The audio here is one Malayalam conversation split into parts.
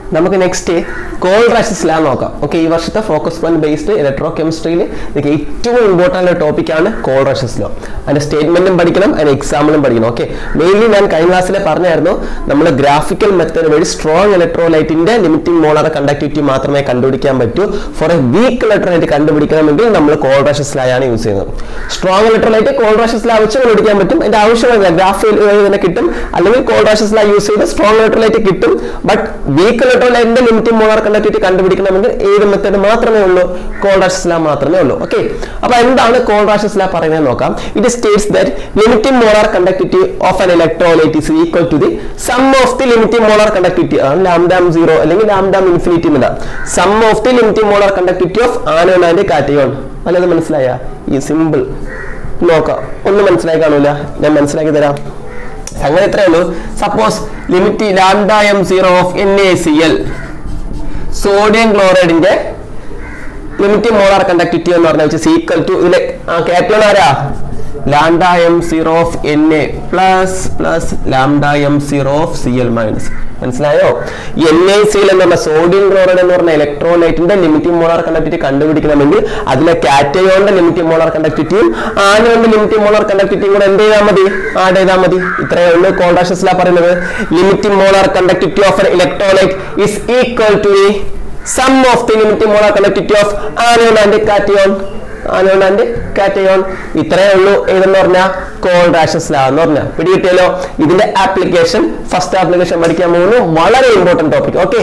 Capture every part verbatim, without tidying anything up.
നമുക്ക് നെക്സ്റ്റ് കോൾറാഷസ് ലാ നോക്കാം. ഓക്കെ, ഈ വർഷത്തെ ഫോക്കസ് പോയിന്റ് ബേസ്ഡ് ഇലക്ട്രോകെമിസ്ട്രിയിൽ എനിക്ക് ഏറ്റവും ഇമ്പോർട്ടൻ്റ് ടോപ്പിക്കാണ് കോൾറാഷസ് ലോ. അതിന്റെ സ്റ്റേറ്റ്മെന്റും പഠിക്കണം, അതിന്റെ എക്സാമ്പിളും പഠിക്കണം. ഓക്കെ, മെയിൻലി ഞാൻ കഴിഞ്ഞ ക്ലാസ്സിൽ പറഞ്ഞായിരുന്നു നമ്മൾ ഗ്രാഫിക്കൽ മെത്തേഡ് വഴി സ്ട്രോങ് ഇലക്ട്രോലൈറ്റിന്റെ ലിമിറ്റിംഗ് മോളാർ കണ്ടക്ടിവിറ്റി മാത്രമേ കണ്ടുപിടിക്കാൻ പറ്റൂ. ഫോർ എ വീക്ക് ഇലക്ട്രോലൈറ്റ് കണ്ടുപിടിക്കണമെങ്കിൽ നമ്മൾ കോൾറാഷസ് ലാ ആണ് യൂസ് ചെയ്യുന്നത്. സ്ട്രോങ് ഇലക്ട്രോലൈറ്റ് കോൾറാഷസ് ലാ വെച്ച് കണ്ടുപിടിക്കാൻ പറ്റും, അതിന്റെ ആവശ്യമില്ല, ഗ്രാഫിൽ തന്നെ കിട്ടും. അല്ലെങ്കിൽ കോൾറാഷസ് ലാ യൂസ് ചെയ്ത് സ്ട്രോങ് ഇലക്ട്രോലൈറ്റ് കിട്ടും. ബട്ട് വീക്ക് ഇലക്ട്രോലൈറ്റിന്റെ ലിമിറ്റിംഗ് മോളാർ കണ്ടക്ടിവിറ്റി കണ്ടുപിടിക്കണമെങ്കിൽ ഏത് മെത്തേഡ് മാത്രമേ ഉള്ളൂ? കോൾറാഷസ് ലാ മാത്രമേ ഉള്ളൂ. ഓക്കെ, അപ്പൊ എന്താണ് കോൾറാഷസ് ലാ പറയുന്നത് നോക്കാം. It states that limiting molar conductivity of an electrolyte is equal to the sum of the limiting molar conductivity, lambda M zero അല്ലെങ്കിൽ ലാംഡാം ഇൻഫിനിറ്റി എന്നില്ല, sum of the limiting molar conductivity of anion and cation. വല്ലത് മനസ്സിലായ? ഈ സിമ്പിൾ നോക്കാം, ഒന്നും മനസ്സിലായി കാണൂല, ഞാൻ മനസ്സിലാക്കി തരാം. അങ്ങനെ ഇത്രയേ ഉള്ളൂ. Suppose limit lambda M zero of N A C L, sodium ക്ലോറൈഡിന്റെ ലിമിറ്റിംഗ് മോളാർ കണ്ടക്ടിവിറ്റി എന്ന് പറഞ്ഞാൽ ഈക്വൽ ടു ഇതിലെ കാറ്റയോൺ ആരാ? Lambda M zero of N A plus plus lambda M zero of C L minus. മനസ്സിലായോ? എൻ എ സി എൽ എന്ന് പറഞ്ഞ സോഡിയം ക്ലോറൈഡ് എന്ന് പറഞ്ഞ ഇലക്ട്രോലൈറ്റിന്റെ ലിമിറ്റിംഗ് മോളാർ കണ്ടക്ടിവിറ്റി കണ്ടുപിടിക്കണമെങ്കിൽ അതിലെ കാറ്റയോണിന്റെ ലിമിറ്റിംഗ് മോളാർ കണ്ടക്ടിവിറ്റിയും ആനോണിന്റെ ലിമിറ്റിംഗ് മോളാർ കണ്ടക്ടിവിറ്റിയും കൂടെ എന്ത് ചെയ്താൽ മതി? ആഡ് ചെയ്താൽ മതി. ഇത്രയേ ഉള്ളൂ കോൾറാഷസ് ലാ പറയുന്നത്. Limiting molar conductivity of an electrolyte is equal to the sum of the limiting molar conductivity of anion and cation. Anion and cation. ഇത്രയേ ഉള്ളൂ ഏതെന്ന് പറഞ്ഞാൽ കോൾറാഷസ് ലാ എന്ന് പറഞ്ഞാൽ. പിടികിട്ടിയല്ലോ? ഇതിന്റെ ആപ്ലിക്കേഷൻ, ഫസ്റ്റ് ആപ്ലിക്കേഷൻ പഠിക്കാൻ പോകുന്നു, വളരെ ഇമ്പോർട്ടന്റ് ടോപ്പിക്. ഓക്കെ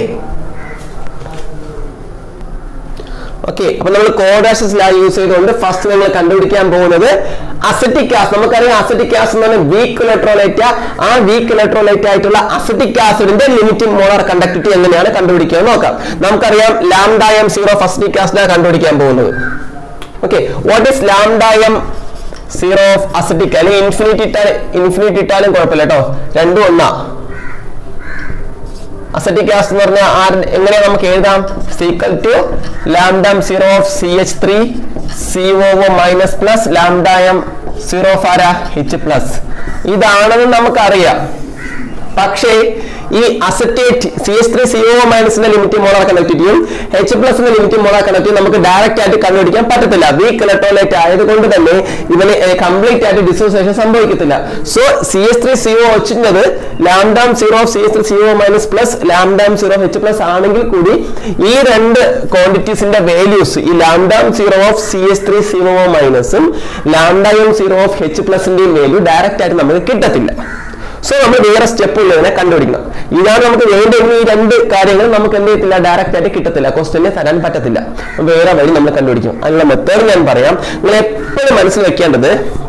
ഓക്കെ അപ്പൊ നമ്മൾ കോൾറാഷസ് ലാ യൂസ് ചെയ്തുകൊണ്ട് ഫസ്റ്റ് നമ്മൾ കണ്ടുപിടിക്കാൻ പോകുന്നത് അസറ്റിക് ആസിഡ്. നമുക്കറിയാം അസറ്റിക് ആസിഡ് എന്ന് പറഞ്ഞാൽ വീക്ക് ഇലക്ട്രോലൈറ്റ്. ആ വീക്ക് ഇലക്ട്രോലൈറ്റ് ആയിട്ടുള്ള അസറ്റിക് ആസിഡിന്റെ ലിമിറ്റിംഗ് മോളാർ കണ്ടക്ടിവിറ്റി എങ്ങനെയാണ് കണ്ടുപിടിക്കുക നോക്കാം. നമുക്കറിയാം lambda M zero acetic acid കണ്ടുപിടിക്കാൻ പോകുന്നത്. Okay, what is lambda m zero of acidic? അല്ലെങ്കിൽ ഇൻഫിനിറ്റി ഇട്ടാൽ ഇൻഫിനിറ്റി ഇട്ടാലും കുഴപ്പമില്ല കേട്ടോ, രണ്ടും ഒന്നാ. അസറ്റിക് ആസിഡ് എന്ന് പറഞ്ഞാൽ എങ്ങനെയാ നമുക്ക് എഴുതാം? Equal to lambda M zero of C H three C O O minus plus lambda M zero of ആരാ? H plus. ഇതാണെന്ന് നമുക്കറിയാം. പക്ഷേ ഈ acetate C H three C O മൈനസിന്റെ ലിമിറ്റിംഗ് മോളാർ കണ്ടക്ടിവിറ്റിയും എച്ച് പ്ലസിന്റെ ലിമിറ്റിംഗ് മോളാർ കണ്ടക്ടിവിറ്റി നമുക്ക് ഡയറക്റ്റ് ആയിട്ട് കണ്ടുപിടിക്കാൻ പറ്റത്തില്ല. വീക്ക് ഇലക്ട്രോലൈറ്റ് ആയതുകൊണ്ട് തന്നെ ഇവന് കംപ്ലീറ്റ് ആയിട്ട് ഡിസോസിയേഷൻ സംഭവിക്കത്തില്ല. So C H three C O വെച്ചിരുന്നത് lambda M zero C H three C O minus plus lambda M zero H plus ആണെങ്കിൽ കൂടി ഈ രണ്ട് ക്വാണ്ടിറ്റീസിന്റെ വാല്യൂസ്, ഈ lambda M zero of C H three C O മൈനസും ലാംഡാം സീറോ ഓഫ് എച്ച് പ്ലസിന്റെയും വാല്യൂ ഡയറക്റ്റ് ആയിട്ട് നമുക്ക് കിട്ടത്തില്ല. സോ നമ്മൾ വേറെ സ്റ്റെപ്പ് ഉള്ളതിനെ കണ്ടുപിടിക്കണം. ഇതാണ് നമുക്ക് വേണ്ട. ഈ രണ്ട് കാര്യങ്ങൾ നമുക്ക് എന്ത് ചെയ്യത്തില്ല? ഡയറക്റ്റ് ആയിട്ട് കിട്ടത്തില്ല, ക്വസ്റ്റ്യനെ തരാൻ പറ്റത്തില്ല. വേറെ വഴി നമ്മൾ കണ്ടുപിടിക്കും. അതിനുള്ള മെത്തേഡ് ഞാൻ പറയാം. നിങ്ങൾ എപ്പോഴും മനസ്സിൽ വെക്കേണ്ടത്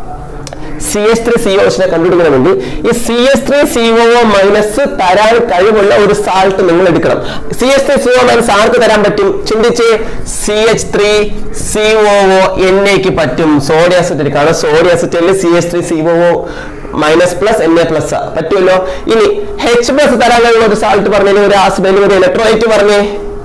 C H three C O കണ്ടുപിടിക്കണമെങ്കിൽ ഈ C H three C O minus തരാൻ കഴിവുള്ള ഒരു സാൾട്ട് നിങ്ങൾ എടുക്കണം. C H three C O minus ആർക്ക് തരാൻ പറ്റും? ചിന്തിച്ച്. C H three C O N എക്ക് പറ്റും. സോഡിയം അസറ്റേറ്റ് ആണ്. സോഡിയം അസറ്റേറ്റിൽ C H three C O minus plus N A plus പറ്റുമല്ലോ. ഇനി എച്ച് പ്ലസ് തരാൻ കഴിവുള്ള ഒരു സാൾട്ട് പറഞ്ഞാൽ ഒരു ആസിഡ് ഒരു ഇലക്ട്രോലൈറ്റ് പറഞ്ഞേ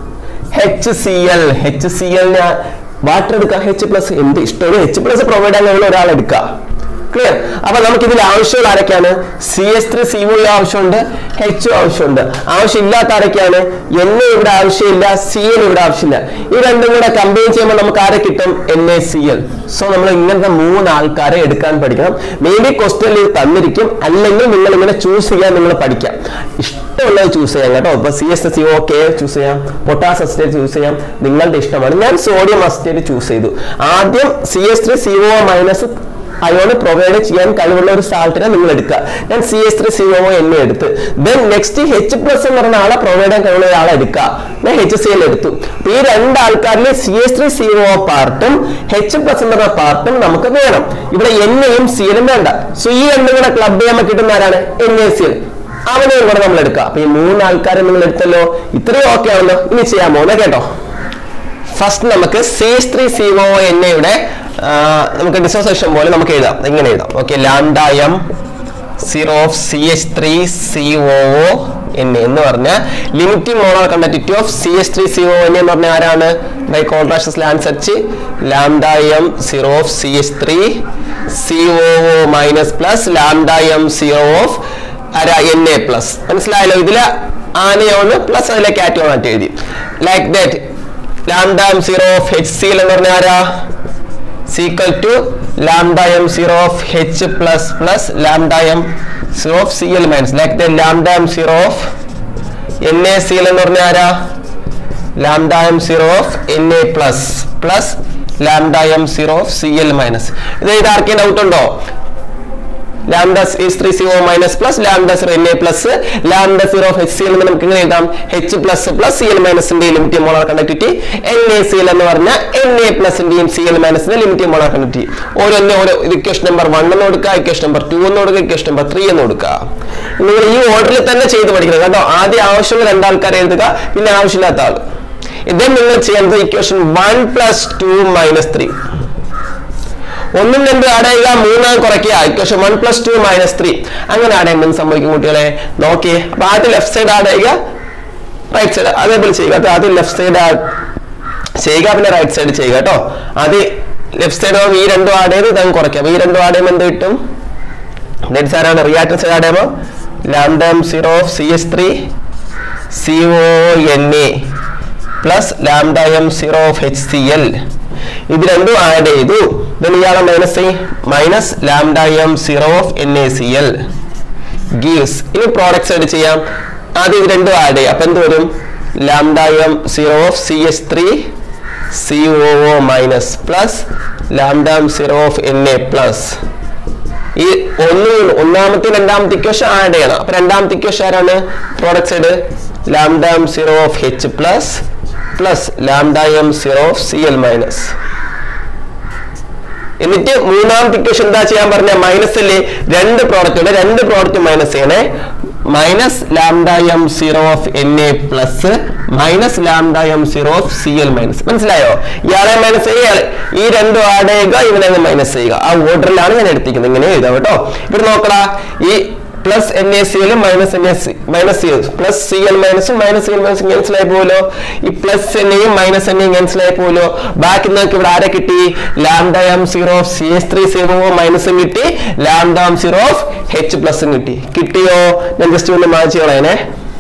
H C L. H C എല്ലിന് വാട്ടർ എടുക്കാം. എച്ച് പ്ലസ് എന്ത് ഇഷ്ടമാണ് എച്ച് പ്ലസ് പ്രൊവൈഡ് ചെയ്യാൻ കഴിവുള്ള ഒരാൾ എടുക്കുക. ക്ലിയർ? അപ്പൊ നമുക്ക് ഇതിൽ ആവശ്യമുള്ള ആരൊക്കെയാണ്? C H three C O ആവശ്യമുണ്ട്, എച്ച് ആവശ്യമുണ്ട്. ആവശ്യമില്ലാത്ത ആരൊക്കെയാണ്? എൻ എ ഇവിടെ ആവശ്യമില്ല, സി എൽ ഇവിടെ ആവശ്യമില്ല. ഈ രണ്ടും കൂടെ കമ്പൈൻ ചെയ്യുമ്പോൾ നമുക്ക് ആരെ കിട്ടും? N A C L. So നമ്മൾ ഇങ്ങനത്തെ മൂന്ന് ആൾക്കാരെ എടുക്കാൻ പഠിക്കണം. മേ ബി ക്വസ്റ്റ്യനിൽ തന്നിരിക്കും, അല്ലെങ്കിൽ നിങ്ങൾ ഇങ്ങനെ ചൂസ് ചെയ്യാൻ നിങ്ങൾ പഠിക്കാം. ഇഷ്ടമുള്ളത് ചൂസ് ചെയ്യാം കേട്ടോ. ഇപ്പൊ C S C O K choose ചെയ്യാം, പൊട്ടാസ് അസറ്റേറ്റ് ചൂസ് ചെയ്യാം, നിങ്ങളുടെ ഇഷ്ടമാണ്. ഞാൻ സോഡിയം അസറ്റേറ്റ് ചൂസ് ചെയ്തു. ആദ്യം C S three C O minus ion provide ചെയ്യാൻ കഴിവുള്ള ഒരു സാൾട്ടിനെ നിങ്ങൾ എടുക്കുക. ഞാൻ C H three C O N A എടുത്ത്. ദെൻ നെക്സ്റ്റ് എച്ച് പ്ലസ് എന്ന് പറഞ്ഞ ആളെ പ്രൊവൈഡ് ചെയ്യാൻ കഴിവുള്ള ഒരാളെ എടുക്കുക. ഞാൻ എച്ച് സി എൽ എടുത്തു. ഈ രണ്ട് ആൾക്കാരിൽ C H three C O പാർട്ടും എച്ച് പ്ലസ് എന്ന് പറഞ്ഞ പാർട്ടും നമുക്ക് വേണം. ഇവിടെ എൻ എയും സി എലും വേണ്ട. സോ ഈ രണ്ടും കൂടെ ക്ലബ് ചെയ്യാൻ കിട്ടുന്ന ആരാണ്? N A C L. അവനെയും കൂടെ നമ്മൾ എടുക്കുക. അപ്പൊ ഈ മൂന്ന് ആൾക്കാരെ നിങ്ങൾ എടുത്തല്ലോ. ഇത്രയും ഓക്കെ ആണല്ലോ. ഇനി ചെയ്യാൻ പോകുന്നത് കേട്ടോ. ഫസ്റ്റ് നമുക്ക് C H three C O N എയുടെ നമുക്ക് ഡിസോസിയേഷൻ പോലെ നമുക്ക് എഴുതാം. ഇങ്ങനെ എഴുതാം. Okay, lambda M zero of C H three C O N A എന്ന് പറഞ്ഞാൽ limiting molar conductivity of C H three C O N A എന്ന് പറഞ്ഞാൽ ആരാണ്? ബൈ കോൺട്രാസ്റ്റ് ലാ അനുസരിച്ച് lambda M zero of C H three C O minus plus lambda M zero of ആരാ? N A plus. മനസ്സിലായല്ലോ? ഇതില് ആനയോണ് പ്ലസ് അതിലെ കാറ്റോൺ ആയിട്ട് എഴുതി. Like that lambda M zero of H C L എന്ന് പറഞ്ഞ ആരാ equal to lambda M zero of H plus plus lambda M zero of C L minus. Like that lambda M zero of N A C L എന്ന് പറഞ്ഞ ആരാ lambda M zero of N A plus plus lambda M zero of C L minus. ഇത് ഇത് ആർക്കും ഡൗട്ട് ഉണ്ടോ? lambda is three C O minus plus lambda zero Na plus lambda zero of H C L എന്ന് നമുക്ക് ഇങ്ങനെ എഴുതാം H plus plus Cl minus ന്റെ ലിമിറ്റ് മോളാർ കണ്ടക്ടിവിറ്റി NaCl എന്ന് പറഞ്ഞാൽ Na plus ന്റെയും Cl minus ന്റെ ലിമിറ്റ് മോളാർ കണ്ടക്ടിവിറ്റി ഓരോന്നെ ഓരോ ഇക്വേഷൻ നമ്പർ one എന്ന് കൊടുക്കുക ഇക്വേഷൻ നമ്പർ two എന്ന് കൊടുക്കുക ഇക്വേഷൻ നമ്പർ three എന്ന് കൊടുക്കുക. നിങ്ങൾ ഈ ഓർഡറിൽ തന്നെ ചെയ്ത് പഠിക്കണം കേട്ടോ. ആദ്യം ആവശ്യമുള്ള രണ്ടാൾക്കാർ എഴുതുക പിന്നെ ആവശ്യമില്ലാത്ത ആൾ. ഇthen നിങ്ങൾ ചെയ്യേണ്ടത് equation one plus two minus three ഒന്നും രണ്ട് ആഡ് ചെയ്യുക മൂന്നാം കുറയ്ക്കുക equation one plus two minus three അങ്ങനെ ആഡ് ചെയ്യുമ്പോൾ സംഭവിക്കും കുട്ടികളെ നോക്കിയേ. അപ്പൊ ആദ്യം ലെഫ്റ്റ് സൈഡ് ആഡ് ചെയ്യുക റൈറ്റ് സൈഡ് അതേപോലെ ചെയ്യുക. അപ്പൊ ആദ്യം ലെഫ്റ്റ് സൈഡ് ചെയ്യുക പിന്നെ റൈറ്റ് സൈഡ് ചെയ്യുക കേട്ടോ. ആദ്യം ലെഫ്റ്റ് സൈഡ് ആകുമ്പോൾ ഈ രണ്ടും ആഡ് ചെയ്ത് ഇതങ്ങ് കുറയ്ക്കാം. ഈ രണ്ടും ആഡ് ചെയ്യുമ്പോൾ എന്ത് കിട്ടും? നെറ്റ് സാറാണ് റിയാക്ടർ സൈഡ് ആഡ് ചെയ്യുമ്പോൾ lambda M zero of C H three C O N A plus lambda M zero of H C L ഇത് രണ്ടും ആഡ് ചെയ്തു. ഇയാളെ minus minus lambda M zero of N A C L gives. ഇനി പ്രോഡക്റ്റ് സൈഡ് ചെയ്യാം. ആദ്യം ഇത് രണ്ടും ആഡ് ചെയ്യാം. അപ്പൊ എന്ത് വരും? Lambda M zero of C H three C O O minus plus lambda M zero of N A plus. ഈ ഒന്ന് ഒന്നാമത്തെ രണ്ടാമത്തെ ഇക്വേഷൻ ആഡ് ചെയ്യണം. അപ്പൊ രണ്ടാമത്തെ ഇക്വേഷൻ ആരാണ്? Product side lambda M zero of H plus plus lambda M zero of C L minus. എന്നിട്ട് മൂന്നാമത്തെ ഇക്വേഷൻ എന്താ ചെയ്യാൻ പറഞ്ഞ? മൈനസ് അല്ലേ? രണ്ട് പ്രോഡക്റ്റ് ഉണ്ട്. രണ്ട് പ്രോഡക്റ്റ് മൈനസ് ചെയ്യണേ. Minus lambda M zero of N A plus minus lambda M zero of C L minus. മനസ്സിലായോ? ഇയാളെ മൈനസ് ചെയ്യുക ഈ രണ്ടും ആഡ് ചെയ്യുക ഇവനെ മൈനസ് ചെയ്യുക. ആ ഓർഡറിലാണ് ഞാൻ എടുത്തിരിക്കുന്നത്. ഇങ്ങനെ എഴുതാം കേട്ടോ. ഇവിടെ നോക്കടാ ഈ plus N A C L minus N S minus C L plus C L മൈനസും മൈനസ് സി എൽ മൈനസും ക്യാൻസൽ ആയി പോലോ. ഈ പ്ലസ് എന്നെയും മൈനസ് എന്നെയും ക്യാൻസൽ ആയി പോലോ. ബാക്കി നിങ്ങൾക്ക് ഇവിടെ ആരെ കിട്ടി? Lambda M zero of C S three zero മൈനസും കിട്ടി lambda M zero of H പ്ലസും കിട്ടി. കിട്ടിയോ? ഞാൻ ജസ്റ്റ് ഒന്ന് മാച്ച് ചെയ്യണേ.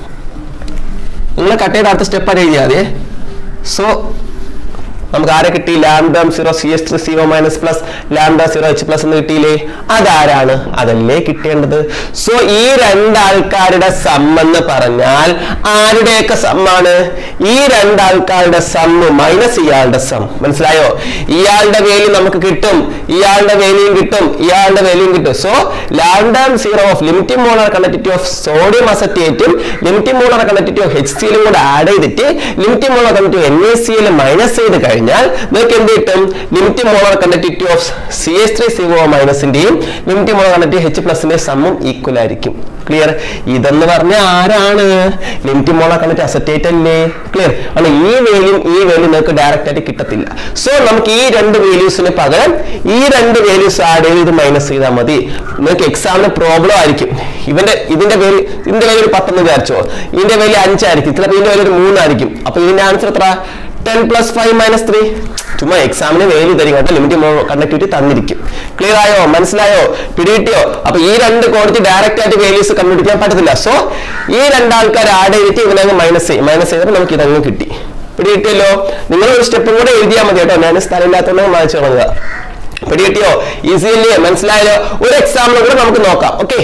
നിങ്ങൾ കട്ട് ചെയ്ത അടുത്ത സ്റ്റെപ്പ് ആരെ എഴുതിയാൽ മതി. സോ നമുക്ക് ആരെ കിട്ടി? Lambda M zero C S three zero minus plus lambda zero H plus എന്ന് കിട്ടിയില്ലേ? അതാരാണ്? അതല്ലേ കിട്ടേണ്ടത്. സോ ഈ രണ്ടാൾക്കാരുടെ സം എന്ന് പറഞ്ഞാൽ ആരുടെയൊക്കെ സമ്മാണ്? ഈ രണ്ടാൾക്കാരുടെ സമ്മ് മൈനസ് ഇയാളുടെ സം. മനസ്സിലായോ? ഇയാളുടെ വേല്യൂ നമുക്ക് കിട്ടും, ഇയാളുടെ വേല്യൂയും കിട്ടും, ഇയാളുടെ വേല്യൂയും കിട്ടും. So lambda M zero of limiting molar conductivity of sodium അസറ്റേറ്റും limiting molar conductivity of H C എല്ലും കൂടെ ആഡ് ചെയ്തിട്ട് limiting molar conductivity N A C L minus ചെയ്ത് കഴിഞ്ഞാൽ നിങ്ങൾക്ക് എന്ത് കിട്ടും? Limiting molar conductivity of C H three C O മൈനസിന്റെയും ലിമിറ്റിംഗ് മോളാർ കണ്ടക്ടിവിറ്റി എച്ച് പ്ലസിന്റെ സമ്മും ഈക്വൽ ആയിരിക്കും. ക്ലിയർ? ഇതെന്ന് പറഞ്ഞ ആരാണ്? ലിമിറ്റിംഗ് മോളാർ കണ്ടക്ടിവിറ്റി അസറ്റേറ്റ് അല്ലേ? ക്ലിയർ ആണ്. ഈ വേല്യൂ ഈ വാല്യൂ നിങ്ങൾക്ക് ഡയറക്റ്റ് ആയിട്ട് കിട്ടത്തില്ല. സോ നമുക്ക് ഈ രണ്ട് വാല്യൂസിന് പകരം ഈ രണ്ട് വാല്യൂസ് ആഡ് ചെയ്ത് ഇത് മൈനസ് ചെയ്താൽ മതി. നിങ്ങൾക്ക് എക്സാമിന് പ്രോബ്ലം ആയിരിക്കും. ഇവന്റെ ഇതിന്റെ വാല്യൂ ഇതിന്റെ വാല്യൂ ഒരു പത്തെന്ന് വിചാരിച്ചോ, ഇതിന്റെ വാല്യൂ അഞ്ചായിരിക്കും, ചിലപ്പോൾ ഇതിന്റെ വാല്യൂ ഒരു മൂന്നായിരിക്കും. അപ്പൊ ഇതിന്റെ ആൻസർ എത്ര? ten plus five minus three. ചുമ്മാ എക്സാമിന് വാല്യൂ തരും കേട്ടോ. ലിമിറ്റിംഗ് കണ്ടക്ടിവിറ്റി തന്നിരിക്കും. ക്ലിയർ ആയോ? മനസ്സിലായോ? പിടികിട്ടിയോ? അപ്പൊ ഈ രണ്ട് ക്വാണ്ടിറ്റി ഡയറക്റ്റ് ആയിട്ട് വാല്യൂസ് കണ്ടുപിടിക്കാൻ പറ്റത്തില്ല. സോ ഈ രണ്ടാൾക്കാർ ആഡ് ചെയ്തിട്ട് ഇതിനങ്ങ് മൈനസ് ചെയ്യും. മൈനസ് ചെയ്തപ്പോൾ നമുക്ക് ഇതങ്ങ് കിട്ടി. പിടികിട്ടിയല്ലോ? നിങ്ങൾ ഒരു സ്റ്റെപ്പും കൂടെ എഴുതിയാൽ മതി കേട്ടോ. ഞാൻ സ്ഥലമില്ലാത്തതുകൊണ്ട് വായിച്ചു തുടങ്ങുക. പിടികിട്ടിയോ? ഈസി അല്ലേ? മനസ്സിലായല്ലോ? ഒരു എക്സാമ്പിൾ കൂടെ നമുക്ക് നോക്കാം. Okay,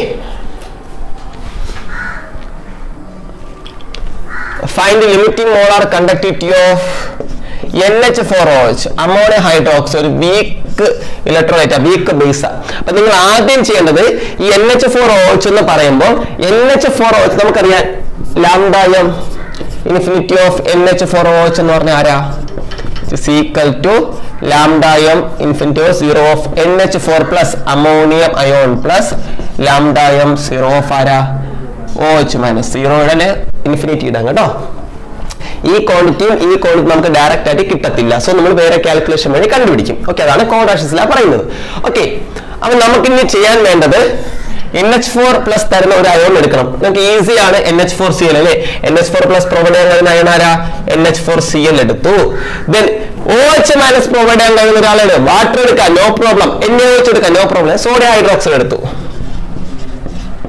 find the limiting molar conductivity of N H four O H ammonium hydroxide weak electrolyte weak base. അപ്പോൾ നിങ്ങൾ ആദ്യം ചെയ്യേണ്ടത് ഈ N H four O H എന്ന് പറയുമ്പോൾ N H four O H നമുക്കറിയാം lambda m infinity of N H four O H എന്ന് പറഞ്ഞാൽ ആരാ? is equal to lambda m infinity of zero of N H four plus ammonium ion plus lambda m zero of ആരാ? O H minus zero യുടെ ഇൻഫിനിറ്റി ഇടാം കേട്ടോ. ഈ ക്വാണ്ടിറ്റിയും ഈ ക്വാണ്ടിറ്റി നമുക്ക് ഡയറക്റ്റ് ആയിട്ട് കിട്ടത്തില്ല. സോ നമ്മൾ വേറെ കാൽക്കുലേഷൻ വഴി കണ്ടുപിടിക്കും. ഓക്കെ, അതാണ് കോഡാഷൻസിലാണ് പറയുന്നത്. ഓക്കെ, അപ്പൊ നമുക്കിനി ചെയ്യാൻ വേണ്ടത് N H four പ്ലസ് തരുന്ന ഒരു അയോൺ എടുക്കണം. നമുക്ക് ഈസിയാണ്. N H four C L അല്ലേ? N H four plus provide ചെയ്യാൻ കഴിയുന്ന അയോൺ ആരാ? N H four C L എടുത്തു. Then O H minus provide ചെയ്യാൻ കഴിയുന്ന ഒരാളാണ്. വാട്ടർ എടുക്കാം, no problem. N A O H എടുക്കാം, നോ പ്രോബ്ലം. സോഡിയം ഹൈഡ്രോക്സൈഡ് എടുത്തു.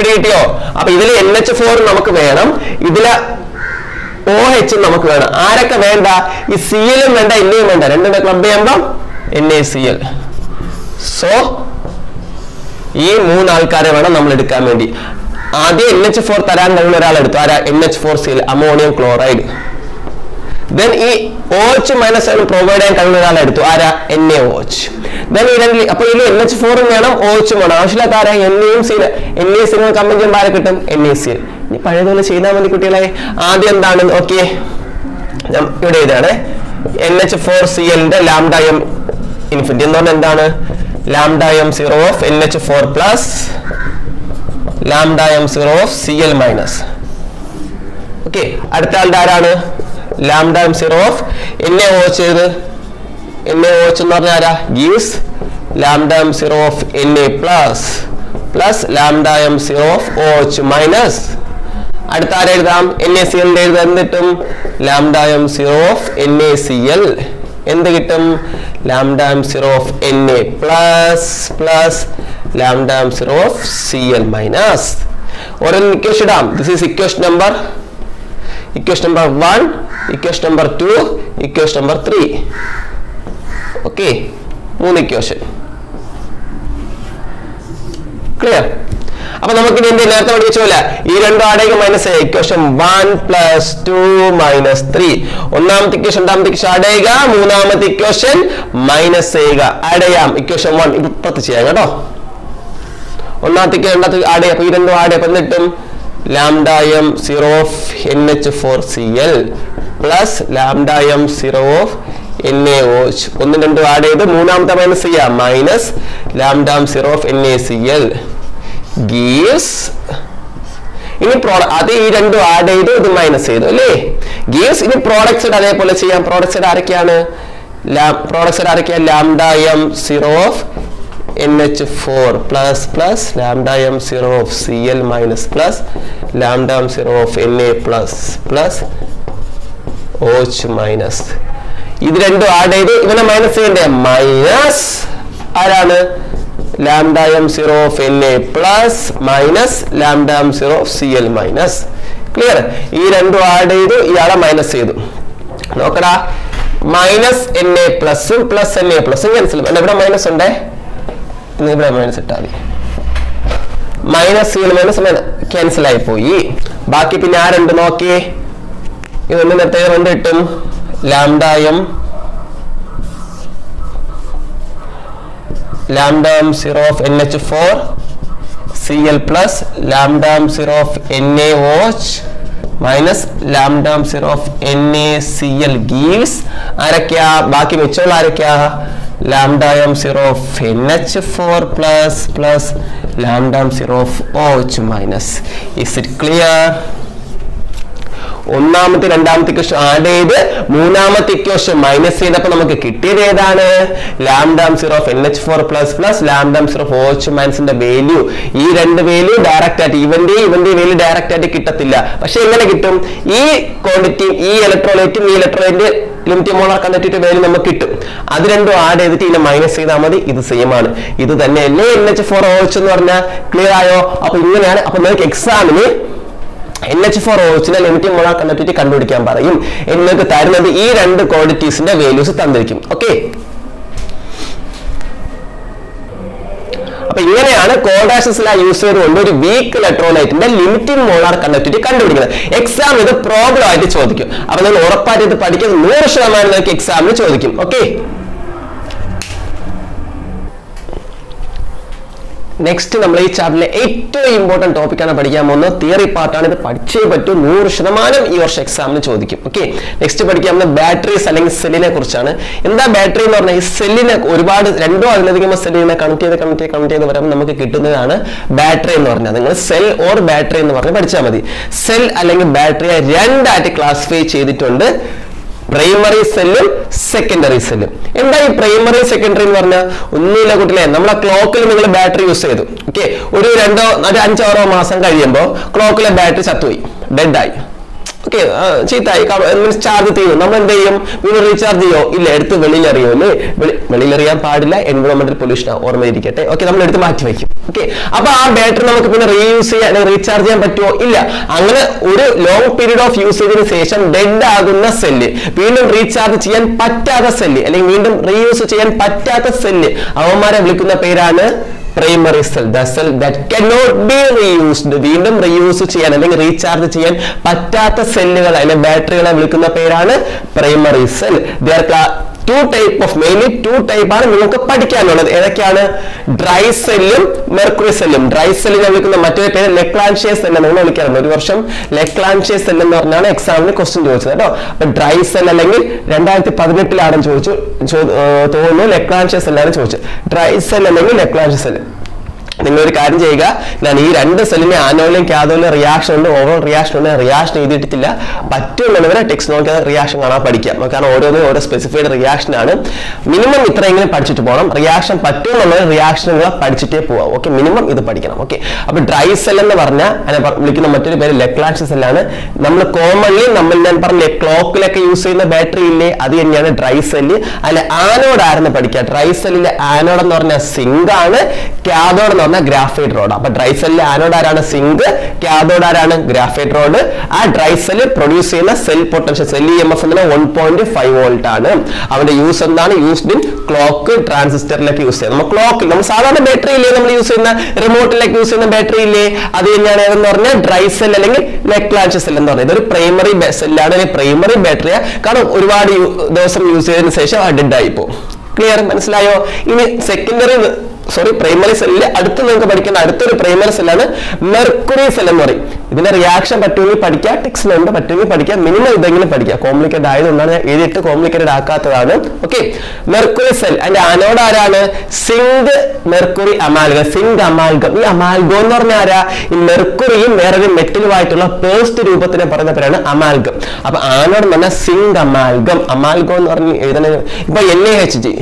എത്ര കിട്ടിയോ? അപ്പൊ ഇതിൽ എൻ എച്ച് ഫോർ നമുക്ക് വേണം, ഇതില് ഓ എച്ച് നമുക്ക് വേണം. ആരൊക്കെ വേണ്ട? ഈ സി എല്ലും വേണ്ട, എന്നെയും വേണ്ട. രണ്ടും ക്ലബ് ചെയ്യുമ്പോ N A C L. So ഈ മൂന്ന് ആൾക്കാരെ വേണം നമ്മൾ എടുക്കാൻ വേണ്ടി. ആദ്യം എൻ എച്ച് ഫോർ തരാൻ കഴിയുന്ന ഒരാൾ എടുത്തു. ആരാ? N H four C L, ammonium chloride. Then ഈ ഓ എച്ച് മൈനസ് പ്രൊവൈഡ് ചെയ്യാൻ കഴിയുന്ന ഒരാൾ എടുത്തു. ആരാ? N A O H. Then ഈ രണ്ട് അപ്പൊ ഇതിൽ എൻ എച്ച് ഫോറും വേണം, ഓ എച്ചും വേണം. ആവശ്യമില്ലാത്ത ആരാ? എൻ എയും സി എൻ എ സി കമ്പനി ചെയ്യുമ്പോൾ ആരെ കിട്ടും? N A C L. ഇനി പഴയതുപോലെ ചെയ്താൽ മതി കുട്ടികളെ. ആദ്യം എന്താണ്? ഓക്കെ, ഇവിടെ ഇതാണ് എൻ എച്ച് ഫോർ സി എല്ലിന്റെ ലാംഡ എം ഇൻഫിനിറ്റി എന്ന് പറഞ്ഞാൽ എന്താണ്? Lambda M zero of N H four plus lambda M zero of C L minus. Okay, അടുത്ത ആളുടെ ആരാണ്? Lambda M zero of N A O H. ചെയ്ത് എൻ എ ഓ എച്ച് എന്ന് പറഞ്ഞാൽ ആരാ? Gives lambda M zero of N A plus plus lambda M zero of O H minus. അടുത്ത ആരെ എഴുതാം? എൻ എ സി എല്ലിന്റെ എഴുതാൻ കിട്ടും lambda M zero of N A C L. എന്ത് കിട്ടും? Lambda M zero of N A plus plus lambda M zero of C L minus. ഓരോ ഇക്വേഷൻ ഇടാം. This is equation number equation number one, equation number two, equation number three. Okay, മൂന്ന് ഇക്വേഷൻ. ക്ലിയർ? അപ്പൊ നമുക്ക് ഇനി എന്ത് നേരത്തെ പഠിച്ച പോലെ ഈ രണ്ടും ആടേക്ക് മൈനസ് ചെയ്യുക. Equation one plus two minus three. ഒന്നാമത്തെ ഇക്വേഷൻ രണ്ടാമത്തെ ഇക്വേഷൻ ആഡ് ചെയ്യുക, മൂന്നാമത്തെ ഇക്വേഷൻ മൈനസ് ചെയ്യുക. ആഡ് ചെയ്യാം. ഇക്വേഷൻ വൺ ഇപ്പുറത്ത് ചെയ്യാം കേട്ടോ. ഒന്നാമത്തെ രണ്ടാമത്തെ ആഡ് ചെയ്യാം. അപ്പൊ ഈ രണ്ടും ആഡ് ചെയ്യാം. എന്നിട്ടും lambda M zero of N H four C L plus lambda M zero of N A O H. ഒന്നും രണ്ടും ആഡ് ചെയ്ത് മൂന്നാമത്തെ മൈനസ് ചെയ്യാം. Minus lambda M zero of N A C L gives. ഇനി അത് ഈ രണ്ടും ആഡ് ചെയ്തു, ഇത് മൈനസ് ചെയ്തു അല്ലേ? gives. ഇനി പ്രോഡക്ട്സ് അതേപോലെ ചെയ്യാം. പ്രോഡക്ട്സ് ആരൊക്കെയാണ്? പ്രോഡക്ട്സ് ആരൊക്കെയാണ്? Lambda M zero of N H four plus plus lambda M zero of C L minus plus lambda M zero of N A plus plus O H minus. ഇത് രണ്ടും ആഡ് ചെയ്ത് ഇവനെ മൈനസ് ചെയ്യണ്ടേ? മൈനസ് ആരാണ്? Lambda M zero of N A plus minus lambda M zero of C L minus. Clear? ഈ രണ്ടും ആഡ് ചെയ്തു, ഇയാളെ മൈനസ് ചെയ്തു. നോക്കടാ, മൈനസ് എൻ എ പ്ലസും പ്ലസ് എൻ എ പ്ലസും ക്യാൻസൽ. ഇവിടെ മൈനസ് ഉണ്ടേ, ഇവിടെ മൈനസ് ഇട്ടാൽ മതി. Minus C L minus cancel ആയി പോയി. ബാക്കി പിന്നെ ആരുണ്ട് നോക്കിയേ? ഇതൊന്നും നേരത്തെ രണ്ട് കിട്ടും. Lambda M lambda m zero of N H four C L plus lambda m zero of NaOH minus lambda m zero of NaCl gives ആരൊക്കെയാ? ബാക്കി മിച്ചമുള്ള ആരൊക്കെയാ? lambda m zero of N H four plus plus lambda m zero of OH minus. Is it clear? ഒന്നാമത്തെ രണ്ടാമത്തെ ഇക്വേഷൻ ആഡ് ചെയ്ത് മൂന്നാമത്തെ ഇക്വേഷൻ മൈനസ് ചെയ്തപ്പോൾ നമുക്ക് കിട്ടിയത് ഏതാണ്? Lambda M zero of N H four plus plus lambda M zero of O H മൈനസിന്റെ വാല്യൂ. ഈ രണ്ട് വാല്യൂ ഡയറക്റ്റ് ആയിട്ട് ഇവന്റെ ഇവന്റെ വാല്യൂ ഡയറക്റ്റ് ആയിട്ട് കിട്ടത്തില്ല. പക്ഷെ എങ്ങനെ കിട്ടും? ഈ ക്വാണ്ടിറ്റി ഈ ഇലക്ട്രോലൈറ്റും ഈ electrolyte limit molar conductivity value നമുക്ക് കിട്ടും. അത് രണ്ടും ആഡ് ചെയ്തിട്ട് ഇതിനെ മൈനസ് ചെയ്താൽ മതി. ഇത് സെയിം ആണ്. ഇത് തന്നെയല്ലേ N H four O H എന്ന് പറഞ്ഞാൽ? ക്ലിയർ ആയോ? അപ്പൊ ഇങ്ങനെയാണ്. അപ്പൊ നിങ്ങൾക്ക് എക്സാമിന് എൻ എച്ച് ഫോർ ഒ എച്ചിന്റെ ലിമിറ്റിംഗ് മോളാർ കണ്ടക്ടിവിറ്റി കണ്ടുപിടിക്കാൻ പറയും. നിങ്ങൾക്ക് തരുന്നത് ഈ രണ്ട് ക്വാണ്ടിറ്റീസിന്റെ വാല്യൂസ് തന്നിരിക്കും. ഓക്കെ, അപ്പൊ ഇങ്ങനെയാണ് കോൾഡാഷസിലാ യൂസ് ചെയ്തുകൊണ്ട് ഒരു വീക്ക് ഇലക്ട്രോലൈറ്റിന്റെ ലിമിറ്റിംഗ് മോളാർ കണ്ടക്ടിവിറ്റി കണ്ടുപിടിക്കുന്നത്. എക്സാം ഇത് പ്രോബ്ലം ആയിട്ട് ചോദിക്കും. അപ്പൊ നിങ്ങൾ ഉറപ്പായിട്ട് ഇത് പഠിക്കുന്നത് നൂറ് ശതമാനം നിങ്ങൾക്ക് എക്സാമിന് ചോദിക്കും. ഓക്കെ, നെക്സ്റ്റ് നമ്മൾ ഈ ചാപ്റ്ററിലെ ഏറ്റവും ഇമ്പോർട്ടന്റ് ടോപ്പിക്കാണ് പഠിക്കാൻ പോകുന്നത്. തിയറി പാർട്ടാണ്. ഇത് പഠിച്ചേ പറ്റൂ. നൂറ് ശതമാനം ഈ വർഷം എക്സാമിന് ചോദിക്കും. ഓക്കെ, നെക്സ്റ്റ് പഠിക്കാൻ പോകുന്നത് ബാറ്ററീസ് അല്ലെങ്കിൽ സെല്ലിനെ കുറിച്ചാണ്. എന്താ ബാറ്ററി എന്ന് പറഞ്ഞാൽ? ഈ സെല്ലിനെ ഒരുപാട് രണ്ടോ അതിലധികം സെല്ലിനെ കണക്ട് ചെയ്ത് കണക്ട് ചെയ്ത് കണക്ട് ചെയ്ത് വരുമ്പോൾ നമുക്ക് കിട്ടുന്നതാണ് ബാറ്ററി എന്ന് പറഞ്ഞാൽ. നിങ്ങൾ സെൽ ഓർ ബാറ്ററി എന്ന് പറഞ്ഞ് പഠിച്ചാൽ മതി. സെൽ അല്ലെങ്കിൽ ബാറ്ററിയെ രണ്ടായിട്ട് ക്ലാസിഫൈ ചെയ്തിട്ടുണ്ട്. പ്രൈമറി സെല്ലും സെക്കൻഡറി സെല്ലും. എന്താ ഈ പ്രൈമറി സെക്കൻഡറി എന്ന് പറഞ്ഞാൽ? ഒന്നുമില്ല കുട്ടികളെ, നമ്മളെ ക്ലോക്കിൽ നിങ്ങൾ ബാറ്ററി യൂസ് ചെയ്തു. ഓക്കെ, ഒരു രണ്ടോ ഒരു അഞ്ചാറോ മാസം കഴിയുമ്പോൾ ക്ലോക്കിലെ ബാറ്ററി ചത്തുപോയി, ഡെഡ് ആയി. ഓക്കെ ചീത്തായി മീൻസ് ചാർജ് തീരും നമ്മൾ എന്ത് ചെയ്യും വീണ്ടും റീചാർജ് ചെയ്യോ ഇല്ല എടുത്ത് വെളിയിൽ എറിയോ അല്ലേ വെളിയിൽ എറിയാൻ പാടില്ല എൻവയോൺമെന്റൽ പൊല്യൂഷൻ ഓർമ്മയിരിക്കട്ടെ ഓക്കെ നമ്മൾ എടുത്ത് മാറ്റി വയ്ക്കും ഓക്കെ അപ്പൊ ആ ബാറ്ററി നമുക്ക് പിന്നെ റീയൂസ് ചെയ്യാൻ അല്ലെങ്കിൽ റീചാർജ് ചെയ്യാൻ പറ്റുമോ ഇല്ല അങ്ങനെ ഒരു ലോങ് പീരീഡ് ഓഫ് യൂസേജിന് ശേഷം ഡെഡ് ആകുന്ന സെല്ല് വീണ്ടും റീചാർജ് ചെയ്യാൻ പറ്റാത്ത സെല്ല് അല്ലെങ്കിൽ വീണ്ടും റീയൂസ് ചെയ്യാൻ പറ്റാത്ത സെല്ല് അവന്മാരെ വിളിക്കുന്ന പേരാണ് primary cell, the cell that cannot be reused. വീണ്ടും റീയൂസ് ചെയ്യാൻ അല്ലെങ്കിൽ റീചാർജ് ചെയ്യാൻ പറ്റാത്ത സെല്ലുകൾ അല്ലെങ്കിൽ ബാറ്ററികളെ വിളിക്കുന്ന പേരാണ് primary cell. They are two type of mainly two type ആണ് നിങ്ങൾക്ക് പഠിക്കാനുള്ളത്. ഏതൊക്കെയാണ്? ഡ്രൈ സെല്ലും മെർക്കുറി സെല്ലും. ഡ്രൈ സെല്ലിനെ വിളിക്കുന്ന മറ്റൊരു പേര് ലെക്ലാൻഷിയസ് സെൽ എന്നാണ് വിളിക്കാറുണ്ട്. ഒരു വർഷം ലെക്ലാൻഷിയസ് സെൽ എന്ന് പറഞ്ഞാണ് എക്സാമിന് ക്വസ്റ്റ്യൻ ചോദിച്ചത് കേട്ടോ. അപ്പൊ ഡ്രൈ സെൽ അല്ലെങ്കിൽ രണ്ടായിരത്തി പതിനെട്ടിലാണ് ചോദിച്ചു തോന്നുന്നു ലെക്ലാൻഷിയസ് സെല്ലാണ് ചോദിച്ചത്. ഡ്രൈ സെൽ അല്ലെങ്കിൽ ലെക്ലാൻഷിയസ് സെൽ. നിങ്ങളൊരു കാര്യം ചെയ്യുക, ഞാൻ ഈ രണ്ട് സെല്ലിനെ ആനോളിലും കാഥോലിലും റിയാക്ഷൻ ഉണ്ട്, ഓവറോൾ റിയാക്ഷൻ ഉണ്ട്, റിയാക്ഷൻ എഴുതിയിട്ടില്ല. പറ്റുള്ളവരെ ടെക്സ്റ്റ് നോക്കി റിയാക്ഷൻ കാണാൻ പഠിക്കാം. കാരണം ഓരോന്നും ഓരോ സ്പെസിഫൈഡ് റിയാക്ഷൻ ആണ്. മിനിമം ഇത്രയെങ്കിലും പഠിച്ചിട്ട് പോകണം. റിയാക്ഷൻ പറ്റുന്നുള്ളവർ റിയാക്ഷനുകൾ പഠിച്ചിട്ടേ പോവാം. ഓക്കെ, മിനിമം ഇത് പഠിക്കണം. ഓക്കെ, അപ്പൊ ഡ്രൈ സെൽ എന്ന് പറഞ്ഞാൽ അതിനെ വിളിക്കുന്ന മറ്റൊരു പേര് ലെക്ലാൻഷിയസ് സെല്ലാണ്. നമ്മൾ കോമൺലി നമ്മൾ ഞാൻ പറഞ്ഞ ക്ലോക്കിലൊക്കെ യൂസ് ചെയ്യുന്ന ബാറ്ററി ഇല്ലേ, അത് തന്നെയാണ് ഡ്രൈ സെല്ല്. അതിലെ ആനോഡ് ആരെന്ന് പഠിക്കുക. ഡ്രൈ സെല്ലിലെ ആനോഡ് എന്ന് പറഞ്ഞാൽ സിങ്ക് ആണ്, കാഥോഡ് എന്ന് പറഞ്ഞാൽ ഗ്രാഫൈറ്റ് റോഡ്. അപ്പൊ ഡ്രൈ സെല്ലിലെ ആനോഡ് ആരാണ്? സിങ്ക്. കാഥോഡ് ആരാണ്? Graphite rod. ആ ഡ്രൈ സെല്ല് പ്രൊഡ്യൂസ് ചെയ്യുന്ന cell potential cell E M F എന്ന് വൺ പോയിന്റ് ഫൈവ് വോൾട്ട് ആണ്. അവന്റെ യൂസ് എന്താണ്? യൂസ്ഡ് ഇൻ ക്ലോക്ക് ട്രാൻസിസ്റ്ററിലേക്ക് യൂസ് ചെയ്യുന്നത്. നമ്മൾ ക്ലോക്കിൽ നമ്മൾ സാധാരണ ബാറ്ററി ഇല്ലേ, നമ്മൾ യൂസ് ചെയ്യുന്ന റിമോട്ടിലേക്ക് യൂസ് ചെയ്യുന്ന ബാറ്ററി ഇല്ലേ, അത് തന്നെയാണ് ഏതെന്ന് പറഞ്ഞാൽ ഡ്രൈ സെൽ അല്ലെങ്കിൽ ലെക്ലാൻഷിയസ് സെൽ എന്ന് പറഞ്ഞത്. ഇതൊരു പ്രൈമറി സെല്ലാണ്, പ്രൈമറി ബാറ്ററിയാ. കാരണം ഒരുപാട് ദിവസം യൂസ് ചെയ്തതിനു ശേഷം അത് ഡെഡ് ആയി പോകും. ക്ലിയർ? മനസ്സിലായോ? ഇനി സെക്കൻഡറി സോറി പ്രൈമറി സെല്ലില് അടുത്ത് നിങ്ങൾക്ക് പഠിക്കുന്ന അടുത്തൊരു പ്രൈമറി സെല്ലാണ് മെർക്കുറി സെൽ എന്ന് പറയും. ഇതിന്റെ റിയാക്ഷൻ പറ്റുമെങ്കിൽ പഠിക്കുക, ടെക്സ്റ്റിലുണ്ട്, പറ്റുമെങ്കിൽ പഠിക്കുക, മിനിമം ഇതെങ്കിലും പഠിക്കുക. കോംപ്ലിക്കേറ്റഡ് ആയതുകൊണ്ടാണ് ഞാൻ എഴുതിയിട്ട് കോംപ്ലിക്കേറ്റഡ് ആക്കാത്തതാണ്. ഓക്കെ, മെർക്കുറി സെൽ അതിന്റെ ആനോഡ് ആരാണ്? Zinc mercury amalgam. Zinc amalgam. ഈ അമാൽഗം എന്ന് പറഞ്ഞാൽ ആരാ? ഈ മെർക്കുറിയും വേറൊരു മെറ്റലുമായിട്ടുള്ള പേസ്റ്റ് രൂപത്തിനെ പറയുന്ന പേരാണ് അമാൽഗം. അപ്പൊ ആനോഡ് എന്ന് പറഞ്ഞാൽ സിങ്ക് അമാൽഗം. അമാൽഗം എന്ന് പറഞ്ഞ് എഴുതണ ഇപ്പൊ എൻ എ എച്ച് ജി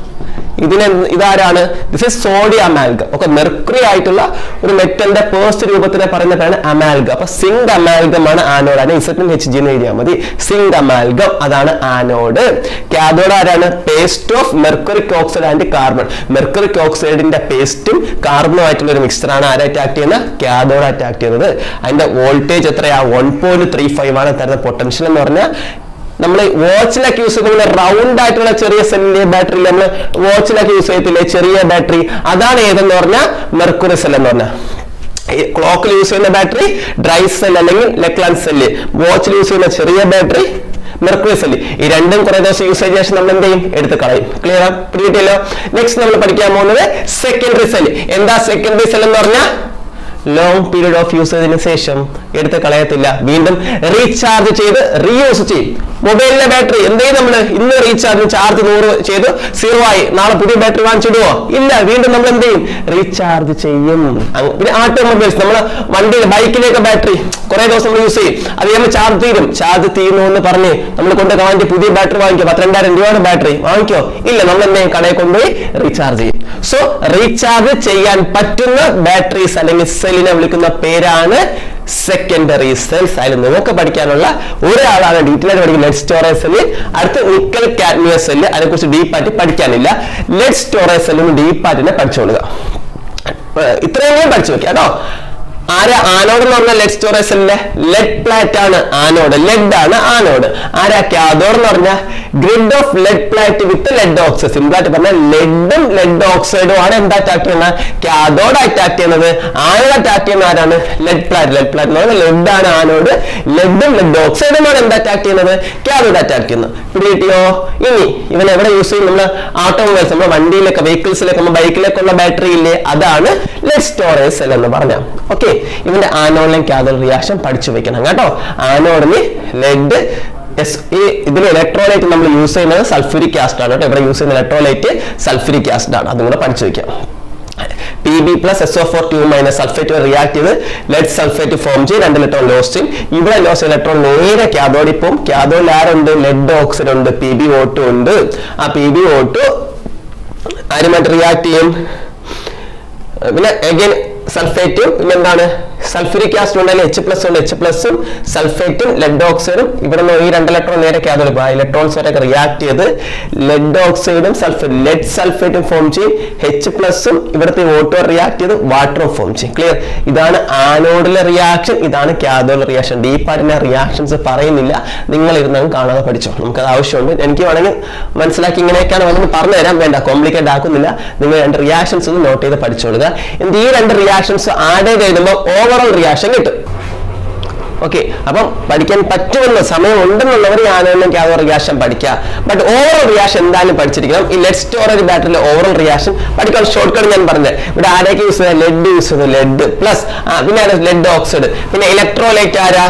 ഇതിനെ ഇതാരാണ്? This is sodium amalgam. ഒക്കെ മെർക്കുറി ആയിട്ടുള്ള ഒരു മെറ്റലിന്റെ പേസ്റ്റ് രൂപത്തിനെ പറയുന്ന പേരാണ് അമാൽഗം. അപ്പൊ സിങ്ക് അമാൽഗം ആണ് ആനോഡ്. അതിനെ ഇസെറ്റിൻ എച്ച് ജി എന്ന് എഴുതിയാൽ മതി. സിങ്ക് അമാൽഗം അതാണ് ആനോഡ്. കാഥോഡ് ആരാണ്? Paste of mercuric oxide and carbon. Mercuric ഓക്സൈഡിന്റെ പേസ്റ്റും കാർബണും ആയിട്ടുള്ള ഒരു മിക്സ്ചറാണ് ആരായിട്ട് ആക്ട് ചെയ്യുന്നത്? കാഥോഡ് ആയിട്ട് ആക്ട് ചെയ്യുന്നത്. അതിന്റെ വോൾട്ടേജ് എത്രയാ? വൺ പോയിന്റ് ത്രീ ഫൈവ് ആണ് തരുന്ന പൊട്ടൻഷ്യൽ എന്ന് പറഞ്ഞാൽ. നമ്മൾ വാച്ചിലൊക്കെ യൂസ് ചെയ്യുന്ന റൗണ്ട് ആയിട്ടുള്ള ചെറിയ സെല്ലിന്റെ ബാറ്ററി നമ്മൾ വാച്ചിലൊക്കെ യൂസ് ചെയ്യത്തില്ലേ, ചെറിയ ബാറ്ററി, അതാണ് ഏതെന്ന് പറഞ്ഞാൽ മെർക്കുറി സെൽ എന്ന് പറഞ്ഞാൽ. ക്ലോക്കിൽ യൂസ് ചെയ്യുന്ന ബാറ്ററി ഡ്രൈ സെൽ അല്ലെങ്കിൽ ലെക്ലാൻ സെല്ല്. വാച്ചിൽ യൂസ് ചെയ്യുന്ന ചെറിയ ബാറ്ററി മെർക്കുറി സെല്ല്. ഈ രണ്ടും കുറെ ദിവസം യൂസ് ചെയ്ത ശേഷം നമ്മൾ എന്ത് ചെയ്യും? എടുത്ത് കളയും. ക്ലിയർ? പിടിയിട്ടല്ലോ. നെക്സ്റ്റ് നമ്മൾ പഠിക്കാൻ പോകുന്നത് സെക്കൻഡറി സെൽ. എന്താ സെക്കൻഡറി സെൽ എന്ന് പറഞ്ഞാൽ? ലോങ് പീരീഡ് ഓഫ് യൂസേജിന് ശേഷം എടുത്ത് കളയത്തില്ല, വീണ്ടും റീചാർജ് ചെയ്ത് റീയൂസ് ചെയ്യും. മൊബൈലിലെ ബാറ്ററി എന്ത് ചെയ്യും? നമ്മൾ ഇന്ന് റീചാർജ് ചാർജ് നൂറ് ചെയ്ത് സീറോ ആയി, നാളെ പുതിയ ബാറ്ററി വാങ്ങിച്ചിടുവോ? ഇല്ല, വീണ്ടും നമ്മൾ എന്ത് ചെയ്യും? റീചാർജ് ചെയ്യും. പിന്നെ ഓട്ടോമൊബൈൽസ്, നമ്മൾ വണ്ടിയിൽ ബൈക്കിലേക്ക് ബാറ്ററി കുറെ ദിവസം നമ്മൾ യൂസ് ചെയ്യും, അത് നമ്മൾ ചാർജ് തീരും. ചാർജ് തീരുന്നു എന്ന് പറഞ്ഞ് നമ്മൾ കൊണ്ട് വാങ്ങിച്ച് പുതിയ ബാറ്ററി വാങ്ങിക്കോ, പന്ത്രണ്ടായിരം രൂപയുടെ ബാറ്ററി വാങ്ങിക്കോ? ഇല്ല, നമ്മൾ എന്തെങ്കിലും കടയിൽ കൊണ്ടുപോയി റീചാർജ് ചെയ്യും. സോ റീചാർജ് ചെയ്യാൻ പറ്റുന്ന ബാറ്ററീസ് അല്ലെങ്കിൽ സെല്ലിനെ വിളിക്കുന്ന പേരാണ് സെക്കൻഡറി സെൽസ്. അതിൽ നിങ്ങൾക്ക് പഠിക്കാനുള്ള ഒരാളാണ് ഡീറ്റെയിൽ ആയിട്ട് പഠിക്കുന്നത് ലെഡ് സ്റ്റോറേജ് സെല്ല്. അടുത്ത് നിക്കൽ കാഡ്മിയം സെല്ല്, അതിനെ കുറിച്ച് ഡീപ്പായിട്ട് പഠിക്കാനില്ല. ലെഡ് സ്റ്റോറേജ് സെല്ലിന് ഡീപ്പായിട്ട് പഠിച്ചോളുക. ഇത്രയും പഠിച്ചു വെക്കുക കേട്ടോ. ആരാ ആനോഡ് എന്ന് പറഞ്ഞാൽ ലെഡ് സ്റ്റോറേജ് സെല്ലിലെ ലെഡ് പ്ലാറ്റ് ആണ് ആനോഡ്. ലെഡ് ആണ് ആനോഡ്. ആരാ കാഥോഡ് എന്ന് പറഞ്ഞാൽ grid of lead plate with lead oxide. Simple ആയിട്ട് പറഞ്ഞാൽ ലെഡും ലെഡ് ഓക്സൈഡും ആണ് എന്താ അറ്റാക്ക് ചെയ്യുന്നത്? കാഥോഡ് അറ്റാക്ക് ചെയ്യുന്നത്. ആനോഡ് അറ്റാക്ക് ചെയ്യുന്ന ആരാണ്? ലെഡ് പ്ലാറ്റ്. ലെഡ് പ്ലാറ്റ് എന്ന് പറഞ്ഞാൽ ലെഡ് ആണ് ആനോഡ്. ലെഡും ലെഡ് ഓക്സൈഡും ആണ് എന്താ അറ്റാക്ക് ചെയ്യുന്നത്? കാഥോഡ് അറ്റാക്ക് ചെയ്യുന്നത്. പിടികിട്ടിയോ? ഇനി ഇവൻ എവിടെ യൂസ് ചെയ്യും? നമ്മൾ ഓട്ടോമൊബൈൽസ്, നമ്മുടെ വണ്ടിയിലൊക്കെ വെഹിക്കിൾസിലൊക്കെ നമ്മൾ ബൈക്കിലേക്കുള്ള ബാറ്ററി ഇല്ലേ, അതാണ് ലെഡ് സ്റ്റോറേജ് സെൽ എന്ന് പറഞ്ഞാൽ. ഓക്കെ, ഇവന്റെ ആനോഡിലും കാഥോഡ് റിയാക്ഷൻ പഠിച്ചു വെക്കണം കേട്ടോ. ആനോഡിന് ലെഡ്, ഇതിൽ ഇലക്ട്രോലൈറ്റ് നമ്മൾ യൂസ് ചെയ്യുന്നത് സൾഫ്യൂരിക് ആസിഡ് ആണ് കേട്ടോ. ഇവിടെ യൂസ് ചെയ്യുന്ന ഇലക്ട്രോലൈറ്റ് സൾഫ്യൂരിക് ആസിഡ് ആണ്. അതും കൂടെ പഠിച്ചു വെക്കാം. P B plus S O four two minus sulphate react ചെയ്ത് ലെഡ് സൾഫേറ്റ് ഫോം ചെയ്ത് രണ്ട് ഇലക്ട്രോൺ ലോസ് ചെയ്യും. ഇവിടെ ലോസ് ഇലക്ട്രോൺ നേരെ കാഥോഡിൽ പോകും. കാഥോഡിൽ ആരുണ്ട്? ലെഡ് ഓക്സൈഡ് ഉണ്ട്, പി ബി ഓ ടു ഉണ്ട്. ആ പി ബി ഓ ടു ആരുമായിട്ട് റിയാക്ട് ചെയ്യും? പിന്നെ അഗൈൻ സൾഫേറ്റും പിന്നെ എന്താണ് സൾഫ്യൂരിക് ആസിഡ് ഉണ്ടെങ്കിൽ എച്ച് പ്ലസ് ഉണ്ട് എച്ച് പ്ലസും സൾഫേറ്റും ലെഡ് ഓക്സൈഡും ഇവിടെ നിന്ന് ഈ രണ്ട് ഇലക്ട്രോൺ നേരെ കാഥോഡ് പോകും ഇലക്ട്രോൺസ് വരെ റിയാക്ട് ചെയ്ത് ലെഡ് ഓക്സൈഡും സൾഫേറ്റ് ലെഡ് സൾഫേറ്റും ഫോം ചെയ്യും എച്ച് പ്ലസും ഇവിടുത്തെ ഓട്ടോ റിയാക്ട് ചെയ്ത് വാട്ടറും ഫോം ചെയ്യും ക്ലിയർ ഇതാണ് ആനോഡിലെ റിയാക്ഷൻ ഇതാണ് കാഥോഡിലെ റിയാക്ഷൻ ഡീപ്പായിട്ടിന്റെ റിയാക്ഷൻസ് പറയുന്നില്ല നിങ്ങൾ ഇരുന്ന് കാണാതെ പഠിച്ചോ നമുക്കത് ആവശ്യമുണ്ട് എനിക്ക് വേണമെങ്കിൽ മനസ്സിലാക്കി ഇങ്ങനെയൊക്കെയാണ് വേണമെങ്കിൽ പറഞ്ഞു തരാൻ വേണ്ട കോംപ്ലിക്കേറ്റ് ആക്കുന്നില്ല നിങ്ങൾ രണ്ട് റിയാക്ഷൻസ് ഒന്ന് നോട്ട് ചെയ്ത് പഠിച്ചോളുക എന്ത് ഈ രണ്ട് റിയാക്ഷൻസ് ആഡ് ചെയ്ത് എഴുതുമ്പോൾ ഓവറോൾ റിയാക്ഷൻ കിട്ടും ഓക്കെ അപ്പം പഠിക്കാൻ പറ്റുമെന്ന് സമയം ഉണ്ടെന്നുള്ളവർ ഈ ആനോഡിലും കാഥോഡ് റിയാക്ഷൻ പഠിക്കുക ബട്ട് ഓവറോൾ റിയാക്ഷൻ എന്തായാലും പഠിച്ചിരിക്കണം ഈ ലെഡ് സ്റ്റോറേജ് ബാറ്ററിയിലെ ഓവറോൾ റിയാക്ഷൻ പഠിക്കാൻ ഷോർട്ട് കട്ട് ഞാൻ പറഞ്ഞത് ഇവിടെ ആരൊക്കെ യൂസ് ചെയ്തത് ലെഡ് യൂസ് ചെയ്തു ലെഡ് പ്ലസ് പിന്നെ ലെഡ് ഓക്സൈഡ് പിന്നെ ഇലക്ട്രോലൈറ്റ് ആരാ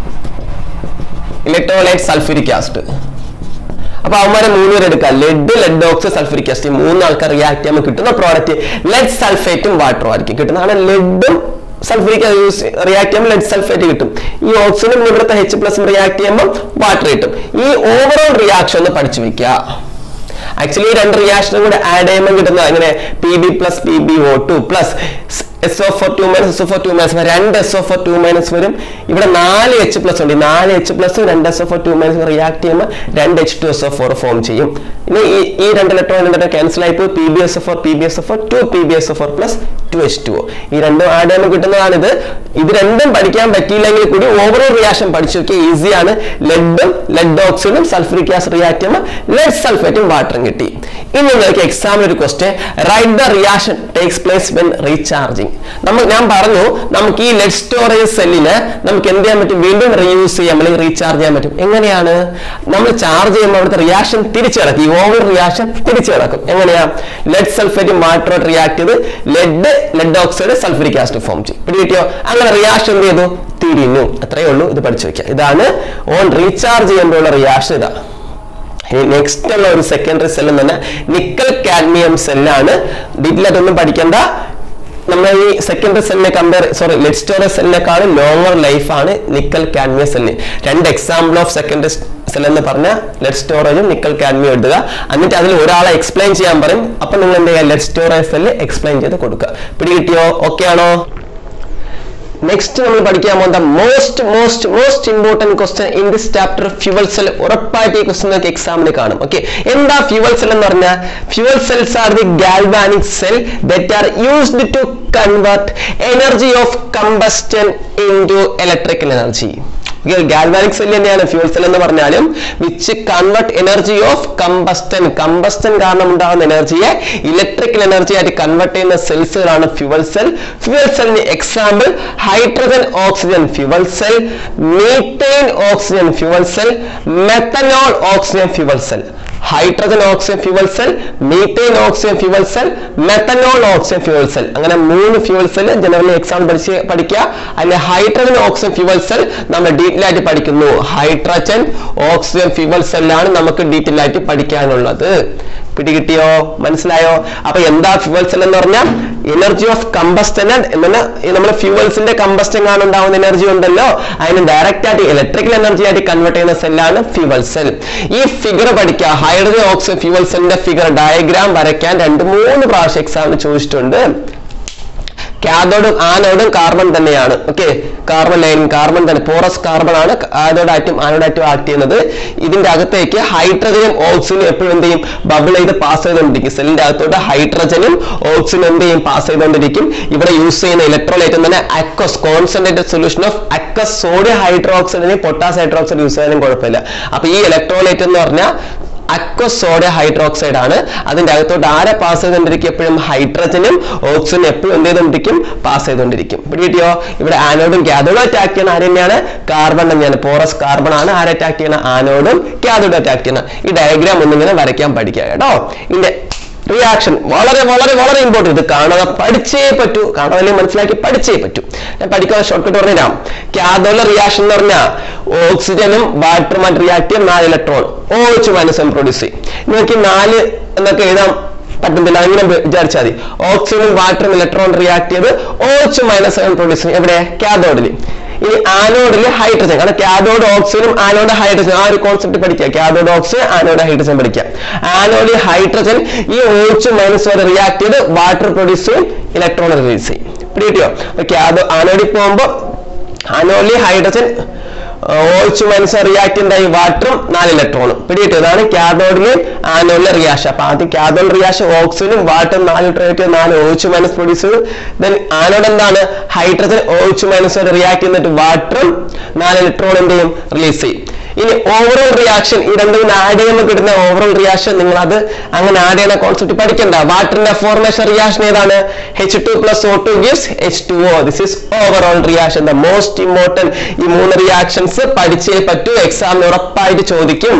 ഇലക്ട്രോലൈറ്റ് സൾഫ്യൂരിക് ആസിഡ് അപ്പൊ അവന്മാരെ മൂന്നുപേർ എടുക്കാം lead lead oxide sulphuric acid മൂന്ന് ആൾക്കാർ റിയാക്ട് ചെയ്യുമ്പോൾ കിട്ടുന്ന പ്രോഡക്റ്റ് ലെഡ് സൾഫേറ്റും വാട്ടറും ആയിരിക്കും കിട്ടുന്നതാണ് ലെഡും സൾഫ്യൂരിക് യൂസ് റിയാക്ട് ചെയ്യുമ്പോൾ ലെഡ് സൾഫേറ്റ് കിട്ടും ഈ ഓക്സിജനും ഇവിടുത്തെ എച്ച് പ്ലസും റിയാക്ട് ചെയ്യുമ്പോൾ വാട്ടർ കിട്ടും ഈ ഓവറോൾ റിയാക്ഷൻ ഒന്ന് പഠിച്ചു വെക്കുക ആക്ച്വലി രണ്ട് റിയാക്ഷനും കൂടെ ആഡ് ചെയ്യുമ്പോൾ കിട്ടുന്ന അങ്ങനെ P B plus P B O two plus S O four two minus S O four two minus രണ്ട് S O four two minus വരും ഇവിടെ നാല് എച്ച് പ്ലസ് ഉണ്ട് നാല് എച്ച് പ്ലസ് രണ്ട് S O four two minus react ചെയ്യുമ്പോൾ രണ്ട് H two S O four form ചെയ്യും ഇനി ഈ രണ്ട് ഇലക്ട്രോൺ ക്യാൻസൽ ആയി പോയി P B S O four P B S O four to P B S O four plus two H two O ഈ രണ്ടും ആഡ് ചെയ്യുമ്പോൾ കിട്ടുന്നതാണിത് ഇത് രണ്ടും പഠിക്കാൻ പറ്റിയില്ലെങ്കിൽ കൂടി ഓവറോൾ റിയാക്ഷൻ പഠിച്ചു നോക്കിയാൽ ഈസിയാണ് ലെഡും lead oxide sulphuric acid react ചെയ്യുമ്പോൾ ലെഡ് സൾഫേറ്റും വാട്ടറും കിട്ടി ഇനി നിങ്ങൾക്ക് എക്സാമിൽ ഒരു question write the reaction takes place when recharging നമുക്ക് ഞാൻ പറഞ്ഞു നമുക്ക് ഈ ലെഡ് സ്റ്റോറേജ് സെല്ലിന് നമുക്ക് എന്ത് ചെയ്യാൻ പറ്റും വീണ്ടും റീയൂസ് ചെയ്യാം അല്ലെങ്കിൽ റീചാർജ് ചെയ്യാൻ പറ്റും എങ്ങനെയാണ് നമ്മൾ ചാർജ് ചെയ്യുമ്പോൾ അവിടുത്തെ റിയാക്ഷൻ തിരിച്ചു കിടക്കും ഈ ഓവർ റിയാക്ഷൻ തിരിച്ചു കിടക്കും എങ്ങനെയാ ലെഡ് സൾഫേറ്റ് വാട്ടറോട്ട് റിയാക്ട് ചെയ്ത് lead lead oxide sulphuric acid form ചെയ്യും പിടികിട്ടിയോ അങ്ങനെ റിയാക്ഷൻ എന്ത് ചെയ്തു തിരിഞ്ഞു അത്രയേ ഉള്ളൂ ഇത് പഠിച്ചു വെക്കുക ഇതാണ് ഓൺ റീചാർജ് ചെയ്യുമ്പോഴുള്ള റിയാക്ഷൻ ഇതാ നെക്സ്റ്റ് ഉള്ള ഒരു സെക്കൻഡറി സെൽ എന്ന് പറഞ്ഞാൽ നിക്കൽ കാഡ്മിയം സെല്ലാണ് ഡീറ്റെയിൽ ആയിട്ടൊന്നും പഠിക്കേണ്ട നമ്മൾ ഈ സെക്കൻഡറി സെല്ലിനെ കമ്പയർ സോറി ലെഡ് സ്റ്റോറേജ് സെല്ലിനെക്കാളും ലോങ്ങർ ലൈഫ് ആണ് നിക്കൽ കാഡ്മിയം സെല്ലിന് രണ്ട് എക്സാമ്പിൾ ഓഫ് സെക്കൻഡറി സെൽ എന്ന് പറഞ്ഞാൽ ലെഡ് സ്റ്റോറേജും നിക്കൽ കാഡ്മിയം എഴുതുക എന്നിട്ട് അതിൽ ഒരാളെ എക്സ്പ്ലെയിൻ ചെയ്യാൻ പറയും അപ്പൊ നിങ്ങൾ എന്ത് ചെയ്യുക ലെഡ് സ്റ്റോറേജ് സെല്ല് എക്സ്പ്ലെയിൻ ചെയ്ത് കൊടുക്കുക പിടികിട്ടിയോ ഓക്കെ ആണോ നെക്സ്റ്റ് നമ്മൾ പഠിക്കാൻ പോകുന്ന most most most important question in this chapter fuel cell ഉറപ്പായിട്ട് ഈ ക്വസ്റ്റ്യൻ നിങ്ങൾക്ക് എക്സാമിന് കാണും ഓക്കെ എന്താ ഫ്യൂവൽ സെൽ എന്ന് പറഞ്ഞാൽ fuel cells are the galvanic cell that are used to convert energy of combustion into electrical energy galvanic cell തന്നെയാണ് ഫ്യൂവൽ സെൽ എന്ന് പറഞ്ഞാലും which convert energy of combustion combustion കാരണം ഉണ്ടാകുന്ന എനർജിയെ ഇലക്ട്രിക്കൽ എനർജി ആയിട്ട് കൺവേർട്ട് ചെയ്യുന്ന സെൽസുകളാണ് ഫ്യൂവൽ സെൽ ഫ്യൂവൽ സെല്ലിന് example hydrogen oxygen fuel cell methane oxygen fuel cell methanol oxygen fuel cell hydrogen oxygen fuel cell methane oxygen fuel cell methanol oxygen fuel cell അങ്ങനെ മൂന്ന് ഫ്യൂവൽ സെൽ ജനറലി എക്സാം പഠിച്ച് പഠിക്കുക അതിലെ ഹൈഡ്രജൻ ഓക്സിജൻ ഫ്യൂവൽ സെൽ നമ്മൾ ഡീറ്റെയിൽ ആയിട്ട് പഠിക്കുന്നു ഹൈഡ്രജൻ ഓക്സിജൻ ഫ്യൂവൽ സെല്ലാണ് നമുക്ക് ഡീറ്റെയിൽ ആയിട്ട് പഠിക്കാനുള്ളത് പിടികിട്ടിയോ മനസ്സിലായോ അപ്പൊ എന്താ ഫ്യൂവൽ സെൽ എന്ന് പറഞ്ഞാൽ എനർജി ഓഫ് കമ്പസ്റ്റൻ എന്നാ നമ്മുടെ ഫ്യൂവൽസിന്റെ കമ്പസ്റ്റൻ കാണുണ്ടാവുന്ന എനർജി ഉണ്ടല്ലോ അതിന് ഡയറക്റ്റ് ആയിട്ട് ഇലക്ട്രിക്കൽ എനർജി ആയിട്ട് കൺവേർട്ട് ചെയ്യുന്ന സെല്ലാണ് ഫ്യൂവൽ സെൽ ഈ ഫിഗർ പഠിക്കുക ഹൈഡ്രജൻ ഓക്സിജൻ ഫ്യൂവൽ സെല്ലിന്റെ ഫിഗർ ഡയഗ്രാം വരയ്ക്കാൻ രണ്ട് മൂന്ന് പ്രാവശ്യം എക്സാമിന് ചോദിച്ചിട്ടുണ്ട് കാഥോഡും ആനോഡും കാർബൺ തന്നെയാണ് ഓക്കെ കാർബൺ ലൈൻ കാർബൺ തന്നെ പോറസ് കാർബൺ ആണ് ആനോഡാറ്റും ആനോഡാറ്റും ആക്ട് ചെയ്യുന്നത് ഇതിന്റെ അകത്തേക്ക് ഹൈഡ്രജനും ഓക്സിജനും എപ്പോഴും എന്ത് ചെയ്യും ബബിൾ ചെയ്ത് പാസ് ചെയ്തുകൊണ്ടിരിക്കും സെല്ലിന്റെ അകത്തോട്ട് ഹൈഡ്രജനും ഓക്സിജനും എന്ത് ചെയ്യും പാസ് ചെയ്തുകൊണ്ടിരിക്കും ഇവിടെ യൂസ് ചെയ്യുന്ന ഇലക്ട്രോലൈറ്റ് എന്ന് പറഞ്ഞാൽ aqueous concentrated solution of aqueous sodium ഹൈഡ്രോക്സൈഡിന് പൊട്ടാസ് ഹൈഡ്രോക്സൈഡ് യൂസ് ചെയ്യാനും കുഴപ്പമില്ല അപ്പൊ ഈ ഇലക്ട്രോലൈറ്റ് എന്ന് പറഞ്ഞാൽ അക്വസ് സോഡിയം ഹൈഡ്രോക്സൈഡ് ആണ് അതിന്റെ അകത്തോട്ട് ആരെ പാസ് ചെയ്തുകൊണ്ടിരിക്കും എപ്പോഴും ഹൈഡ്രജനും ഓക്സിജനും എപ്പോഴും എന്ത് ചെയ്തുകൊണ്ടിരിക്കും പാസ് ചെയ്തുകൊണ്ടിരിക്കും പിടികിട്ടിയോ ഇവിടെ ആനോഡും കാഥോഡും അറ്റാക്ക് ചെയ്യുന്ന ആര് തന്നെയാണ് കാർബൺ തന്നെയാണ് പോറസ് കാർബൺ ആണ് ആരെ അറ്റാക്ക് ചെയ്യുന്ന ആനോഡും കാഥോഡും അറ്റാക്ക് ചെയ്യുന്ന ഈ ഡയഗ്രാം ഒന്നിങ്ങനെ വരയ്ക്കാൻ പഠിക്കുക കേട്ടോ ഇതിന്റെ റിയാക്ഷൻ വളരെ വളരെ വളരെ ഇമ്പോർട്ടൻറ്റ് ഇത് കാണാതെ പഠിച്ചേ പറ്റൂ കാണാതെ മനസ്സിലാക്കി പഠിച്ചേ പറ്റൂ ഞാൻ പഠിക്കാതെ ഷോർട്ട് കട്ട് പറഞ്ഞുതരാം കാഥോഡിലെ റിയാക്ഷൻ എന്ന് പറഞ്ഞാൽ ഓക്സിജനും വാട്ടറുമായിട്ട് റിയാക്ട് ചെയ്യാൻ നാല് electron O H minus produce ചെയ്യും നിങ്ങൾക്ക് നാല് എന്നൊക്കെ എഴുതാം പറ്റുന്നില്ല അങ്ങനെ വിചാരിച്ചാൽ മതി ഓക്സിജനും വാട്ടറും ഇലക്ട്രോൺ റിയാക്ട് ചെയ്ത് ഓ എച്ച് മൈനസ് പ്രൊഡ്യൂസ് ചെയ്യും എവിടെ കാഥോഡിൽ ഇനി ആനോഡിൽ ഹൈഡ്രജൻ കാരണം കാഥോഡ് ഓക്സിജനും ആനോഡ് ഹൈഡ്രജൻ ആ ഒരു കോൺസെപ്റ്റ് പഠിക്കുക കാഥോഡ് ഓക്സിജൻ ആനോഡ് ഹൈഡ്രജൻ പഠിക്കുക ആനോഡിൽ ഹൈഡ്രജൻ ഈ ഓ എച്ച് മൈനസ് വരെ റിയാക്ട് ചെയ്ത് വാട്ടർ പ്രൊഡ്യൂസ് ചെയ്യും ഇലക്ട്രോൺ റിലീസ് ചെയ്യും പിടികിട്ടിയോ? ആനോഡിൽ പോകുമ്പോൾ ആനോഡിൽ ഹൈഡ്രജൻ ഓയിച്ചു മൈനസ് റിയാക്ടന്റ് ആയി വാട്ടറും നാല് ഇലക്ട്രോണും പിടികിട്ടും. ഇതാണ് കാഥോഡിലെയും ആനോഡിലെ റിയാക്ഷൻ. അപ്പൊ ആദ്യം കാഥോഡ് റിയാക്ഷൻ ഓക്സിജനും വാട്ടറും നാല് ഇലക്ട്രോൺ നാല് ഓയിച്ചു മൈനസ് പ്രൊഡ്യൂസ് ചെയ്തു. ദെൻ ആനോഡ് എന്താണ് ഹൈഡ്രജൻ ഓയിച്ചു മൈനസ് റിയാക്ട് ചെയ്തിട്ട് വാട്ടറും നാല് ഇലക്ട്രോണിന്റെയും റിലീസ് ചെയ്യും. ഇനി ഓവറോൾ റിയാക്ഷൻ ഈ രണ്ടും ആഡ് ചെയ്യുമ്പോൾ കിട്ടുന്ന ഓവറോൾ റിയാക്ഷൻ നിങ്ങൾ അത് അങ്ങനെ ആഡ് ചെയ്യുന്ന കോൺസെപ്റ്റ് പഠിക്കണ്ട. വാട്ടറിന്റെ ഫോർമേഷൻ റിയാക്ഷൻ ഏതാണ്? H two plus O two gives H two O. This is overall reaction. The most important ഈ മൂന്ന് റിയാക്ഷൻസ് പഠിച്ചേ പറ്റൂ. എക്സാമിന് ഉറപ്പായിട്ട് ചോദിക്കും.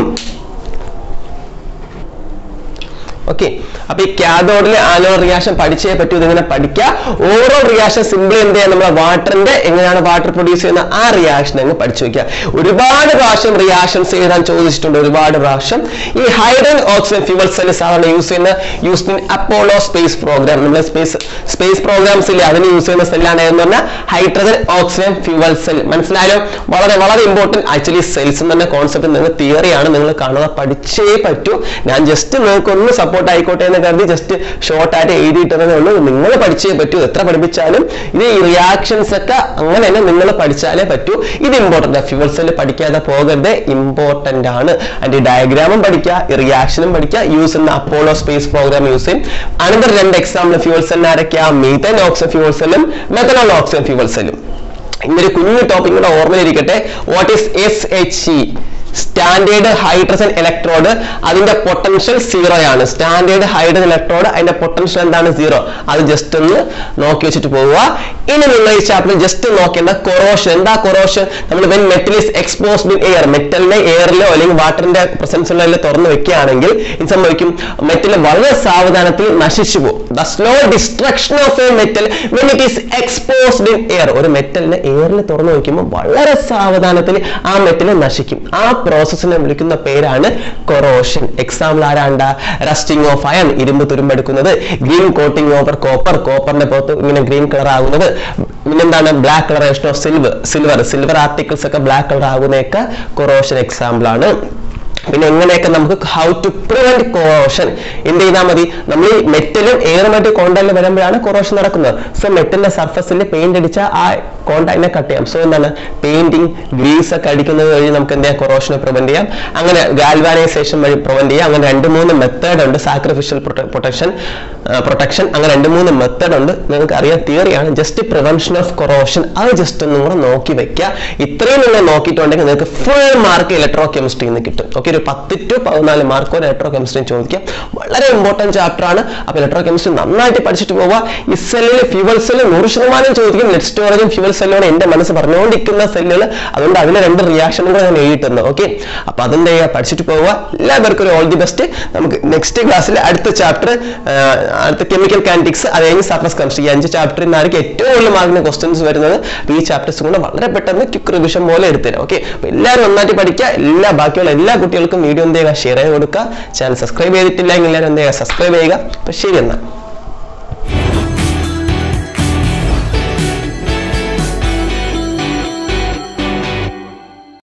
ഓക്കെ, അപ്പൊ ഈ കാഥോഡിലെ ആനോഡ് റിയാക്ഷൻ പഠിച്ചേ പറ്റൂ. ഇതിങ്ങനെ പഠിക്കുക. ഓരോ റിയാക്ഷൻ സിമ്പിൾ എന്ത് ചെയ്യാൻ നമ്മുടെ വാട്ടറിന്റെ എങ്ങനെയാണ് വാട്ടർ പ്രൊഡ്യൂസ് ചെയ്യുന്ന ആ റിയാക്ഷൻ അങ്ങ് പഠിച്ചു വെക്കുക. ഒരുപാട് പ്രാവശ്യം റിയാക്ഷൻസ് എഴുതാൻ ചോദിച്ചിട്ടുണ്ട്, ഒരുപാട് പ്രാവശ്യം. ഈ ഹൈഡ്രജൻ ഓക്സിജൻ ഫ്യൂവൽ സെല്ല് സാധാരണ യൂസ് ചെയ്യുന്ന use in Apollo space program. നമ്മുടെ സ്പേസ് സ്പേസ് പ്രോഗ്രാംസ് ഇല്ലേ, അതിന് യൂസ് ചെയ്യുന്ന സെല്ലാണ് എന്ന് പറഞ്ഞാൽ ഹൈഡ്രജൻ ഓക്സിജൻ ഫ്യൂവൽ സെൽ. മനസ്സിലായാലും വളരെ വളരെ ഇമ്പോർട്ടന്റ്. ആക്ച്വലി സെൽസ് എന്ന് പറഞ്ഞ കോൺസെപ്റ്റ് നിങ്ങൾ തിയറിയാണ്, നിങ്ങൾ കാണുക, പഠിച്ചേ പറ്റൂ. ഞാൻ ജസ്റ്റ് നിങ്ങൾക്ക് ഒന്ന് സപ്പോർട്ട് ആയിക്കോട്ടെ എന്ന് കരുതി ജസ്റ്റ് ഷോർട്ട് ആയിട്ട് എഴുതിയിട്ടതേ ഉള്ളൂ. നിങ്ങൾ പഠിച്ചേ പറ്റൂ. എത്ര പഠിപ്പിച്ചാലും ഇത് ഈ റിയാക്ഷൻസ് ഒക്കെ അങ്ങനെ തന്നെ നിങ്ങൾ പഠിച്ചാലേ പറ്റൂ. ഇത് ഇമ്പോർട്ടന്റ്. ഫ്യൂവൽ സെല്ല് പഠിക്കാതെ പോകരുത്, ഇമ്പോർട്ടന്റ് ആണ്. അതിന്റെ ഡയഗ്രാമും പഠിക്കുക, റിയാക്ഷനും പഠിക്കുക. യൂസ് ചെയ്യുന്ന അപ്പോളോ സ്പേസ് പ്രോഗ്രാം യൂസ് ചെയ്യും. അനന്തര രണ്ട് എക്സാമ്പിൾ ഫ്യൂവൽ സെല്ലിന് ആരൊക്കെയാ? മീഥേൻ ഓക്സിജൻ ഫ്യൂവൽ സെല്ലും മെഥനോൾ ഓക്സിജൻ ഫ്യൂവൽ സെല്ലും. ഇന്നൊരു കുഞ്ഞു ടോപ്പിക് കൂടെ ഓർമ്മയിലിരിക്കട്ടെ. What is S H E? Standard hydrogen electrode. അതിന്റെ പൊട്ടൻഷ്യൽ സീറോ ആണ്. സ്റ്റാൻഡേർഡ് ഹൈഡ്രജൻ ഇലക്ട്രോഡ് അതിന്റെ പൊട്ടൻഷ്യൽ എന്താണ്? സീറോ. അത് ജസ്റ്റ് ഒന്ന് നോക്കി വെച്ചിട്ട് പോവുക. ഇനി നിങ്ങൾ ഈ ചാപ്റ്റർ ജസ്റ്റ് നോക്കേണ്ട കൊറോഷൻ. എന്താ കൊറോഷൻ? നമ്മൾ when metal is exposed in air, മെറ്റലിനെ എയറിലോ അല്ലെങ്കിൽ വാട്ടറിന്റെ പ്രസൻസിലോ തുറന്നു വെക്കുകയാണെങ്കിൽ ഇത് സംഭവിക്കും, മെറ്റൽ വളരെ സാവധാനത്തിൽ നശിച്ചു പോകും. The slow destruction of a metal when it is exposed in air. ഒരു മെറ്റലിനെ എയറിൽ തുറന്നു വെക്കുമ്പോൾ വളരെ സാവധാനത്തിൽ ആ മെറ്റൽ നശിക്കും. ആ പ്രോസസ്സിനെ വിളിക്കുന്ന പേരാണ് കൊറോഷൻ. എക്സാമ്പിൾ ആരാണ്ട? റസ്റ്റിംഗ് ഓഫ് അയൺ, ഇരുമ്പ് തുരുമ്പെടുക്കുന്നത്. ഗ്രീൻ കോട്ടിംഗ് ഓവർ കോപ്പർ, കോപ്പറിന്റെ പുറത്ത് ഇങ്ങനെ ഗ്രീൻ കളർ ആകുന്നത്. പിന്നെന്താണ്? Black colouration of silver, silver silver articles ഒക്കെ ബ്ലാക്ക് കളർ ആകുന്നതൊക്കെ കൊറോഷൻ എക്സാമ്പിൾ ആണ്. പിന്നെ എങ്ങനെയൊക്കെ നമുക്ക് ഹൗ ടു പ്രിവെന്റ് കൊറോഷൻ എന്ത് ചെയ്താൽ മതി? നമ്മൾ ഈ മെറ്റലും എയറുമായിട്ട് കോണ്ടാക്ട് വരുമ്പോഴാണ് കൊറോഷൻ നടക്കുന്നത്. സോ മെറ്റലിന്റെ സർഫസിൽ പെയിന്റ് അടിച്ചാൽ ആ കോണ്ടാക്ടിനെ കട്ട് ചെയ്യാം. സോ എന്താണ്? പെയിന്റിങ്, ഗ്രീസ് ഒക്കെ അടിക്കുന്നത് വഴി നമുക്ക് എന്താ കൊറോഷനെ പ്രിവെന്റ് ചെയ്യാം. അങ്ങനെ ഗാൽവാനൈസേഷൻ വഴി പ്രിവെന്റ് ചെയ്യാം. അങ്ങനെ രണ്ട് മൂന്ന് മെത്തേഡ് ഉണ്ട്. സാക്രിഫിഷ്യൽ പ്രൊട്ടക്ഷൻ പ്രൊട്ടക്ഷൻ അങ്ങനെ രണ്ട് മൂന്ന് മെത്തേഡ് ഉണ്ട്. നിങ്ങൾക്ക് അറിയാം, തിയറിയാണ്. ജസ്റ്റ് പ്രിവെൻഷൻ ഓഫ് കൊറോഷൻ അത് ജസ്റ്റ് ഒന്നും കൂടെ നോക്കി വെക്കുക. ഇത്രയും നിങ്ങൾ നോക്കിയിട്ടുണ്ടെങ്കിൽ നിങ്ങൾക്ക് ഫുൾ മാർക്ക് ഇലക്ട്രോ കെമിസ്ട്രിയിൽ നിന്ന് കിട്ടും. ഓക്കെ, ഒരു പത്ത് ടു പതിനാല് മാർക്ക് ഒരു ഇലക്ട്രോ കെമിസ്ട്രി ചോദിക്കാം. വളരെ ഇമ്പോർട്ടന്റ് ചാപ്റ്റർ ആണ്. അപ്പൊ ഇലക്ട്രോ കെമിസ്ട്രി നന്നായിട്ട് പഠിച്ചിട്ട് പോവുക. ഈ സെല്ലിൽ ഫ്യൂവൽ സെല്ല് നൂറ് ശതമാനം ചോദിക്കും. നെറ്റ് സ്റ്റോറേജും ഫ്യൂവൽ സെല്ലോടെ എന്റെ മനസ്സ് പറഞ്ഞുകൊണ്ടിരിക്കുന്ന സെല്ലുകൾ. അതുകൊണ്ട് അതിലെ രണ്ട് റിയാക്ഷനുകൾ ഞാൻ എഴുതിയിട്ടുണ്ട്. ഓക്കെ, അപ്പൊ അതിന്റെ പഠിച്ചിട്ട് പോവുക. എല്ലാവർക്കും ഒരു ഓൾ ദി ബെസ്റ്റ്. നമുക്ക് നെക്സ്റ്റ് ക്ലാസ്സിൽ അടുത്ത ചാപ്റ്റർ, അടുത്ത കെമിക്കൽ കാൻറ്റിക്സ്, അത് കഴിഞ്ഞ് സർഫസ് കെമിസ്ട്രി. ഈ അഞ്ച് ചാപ്റ്ററിൽ നിന്നായിരിക്കും ഏറ്റവും കൂടുതൽ മാർക്കിന് ക്വസ്റ്റ്യൻസ് വരുന്നത്. ഈ ചാപ്റ്റേഴ്സ് കൂടെ വളരെ പെട്ടെന്ന് ക്വിക്ക് റിവിഷൻ പോലെ എടുത്തുതരാം. ഓക്കെ, അപ്പൊ എല്ലാവരും നന്നായിട്ട് പഠിക്കുക. എല്ലാ ബാക്കിയുള്ള എല്ലാ കുട്ടികൾക്കും വീഡിയോ എന്ത് ചെയ്യുക? ഷെയർ ചെയ്ത് കൊടുക്കുക. ചാനൽ സബ്സ്ക്രൈബ് ചെയ്തിട്ടില്ലെങ്കിൽ എല്ലാവരും എന്ത് ചെയ്യുക? സബ്സ്ക്രൈബ് ചെയ്യുക. അപ്പൊ ശരി എന്നാൽ.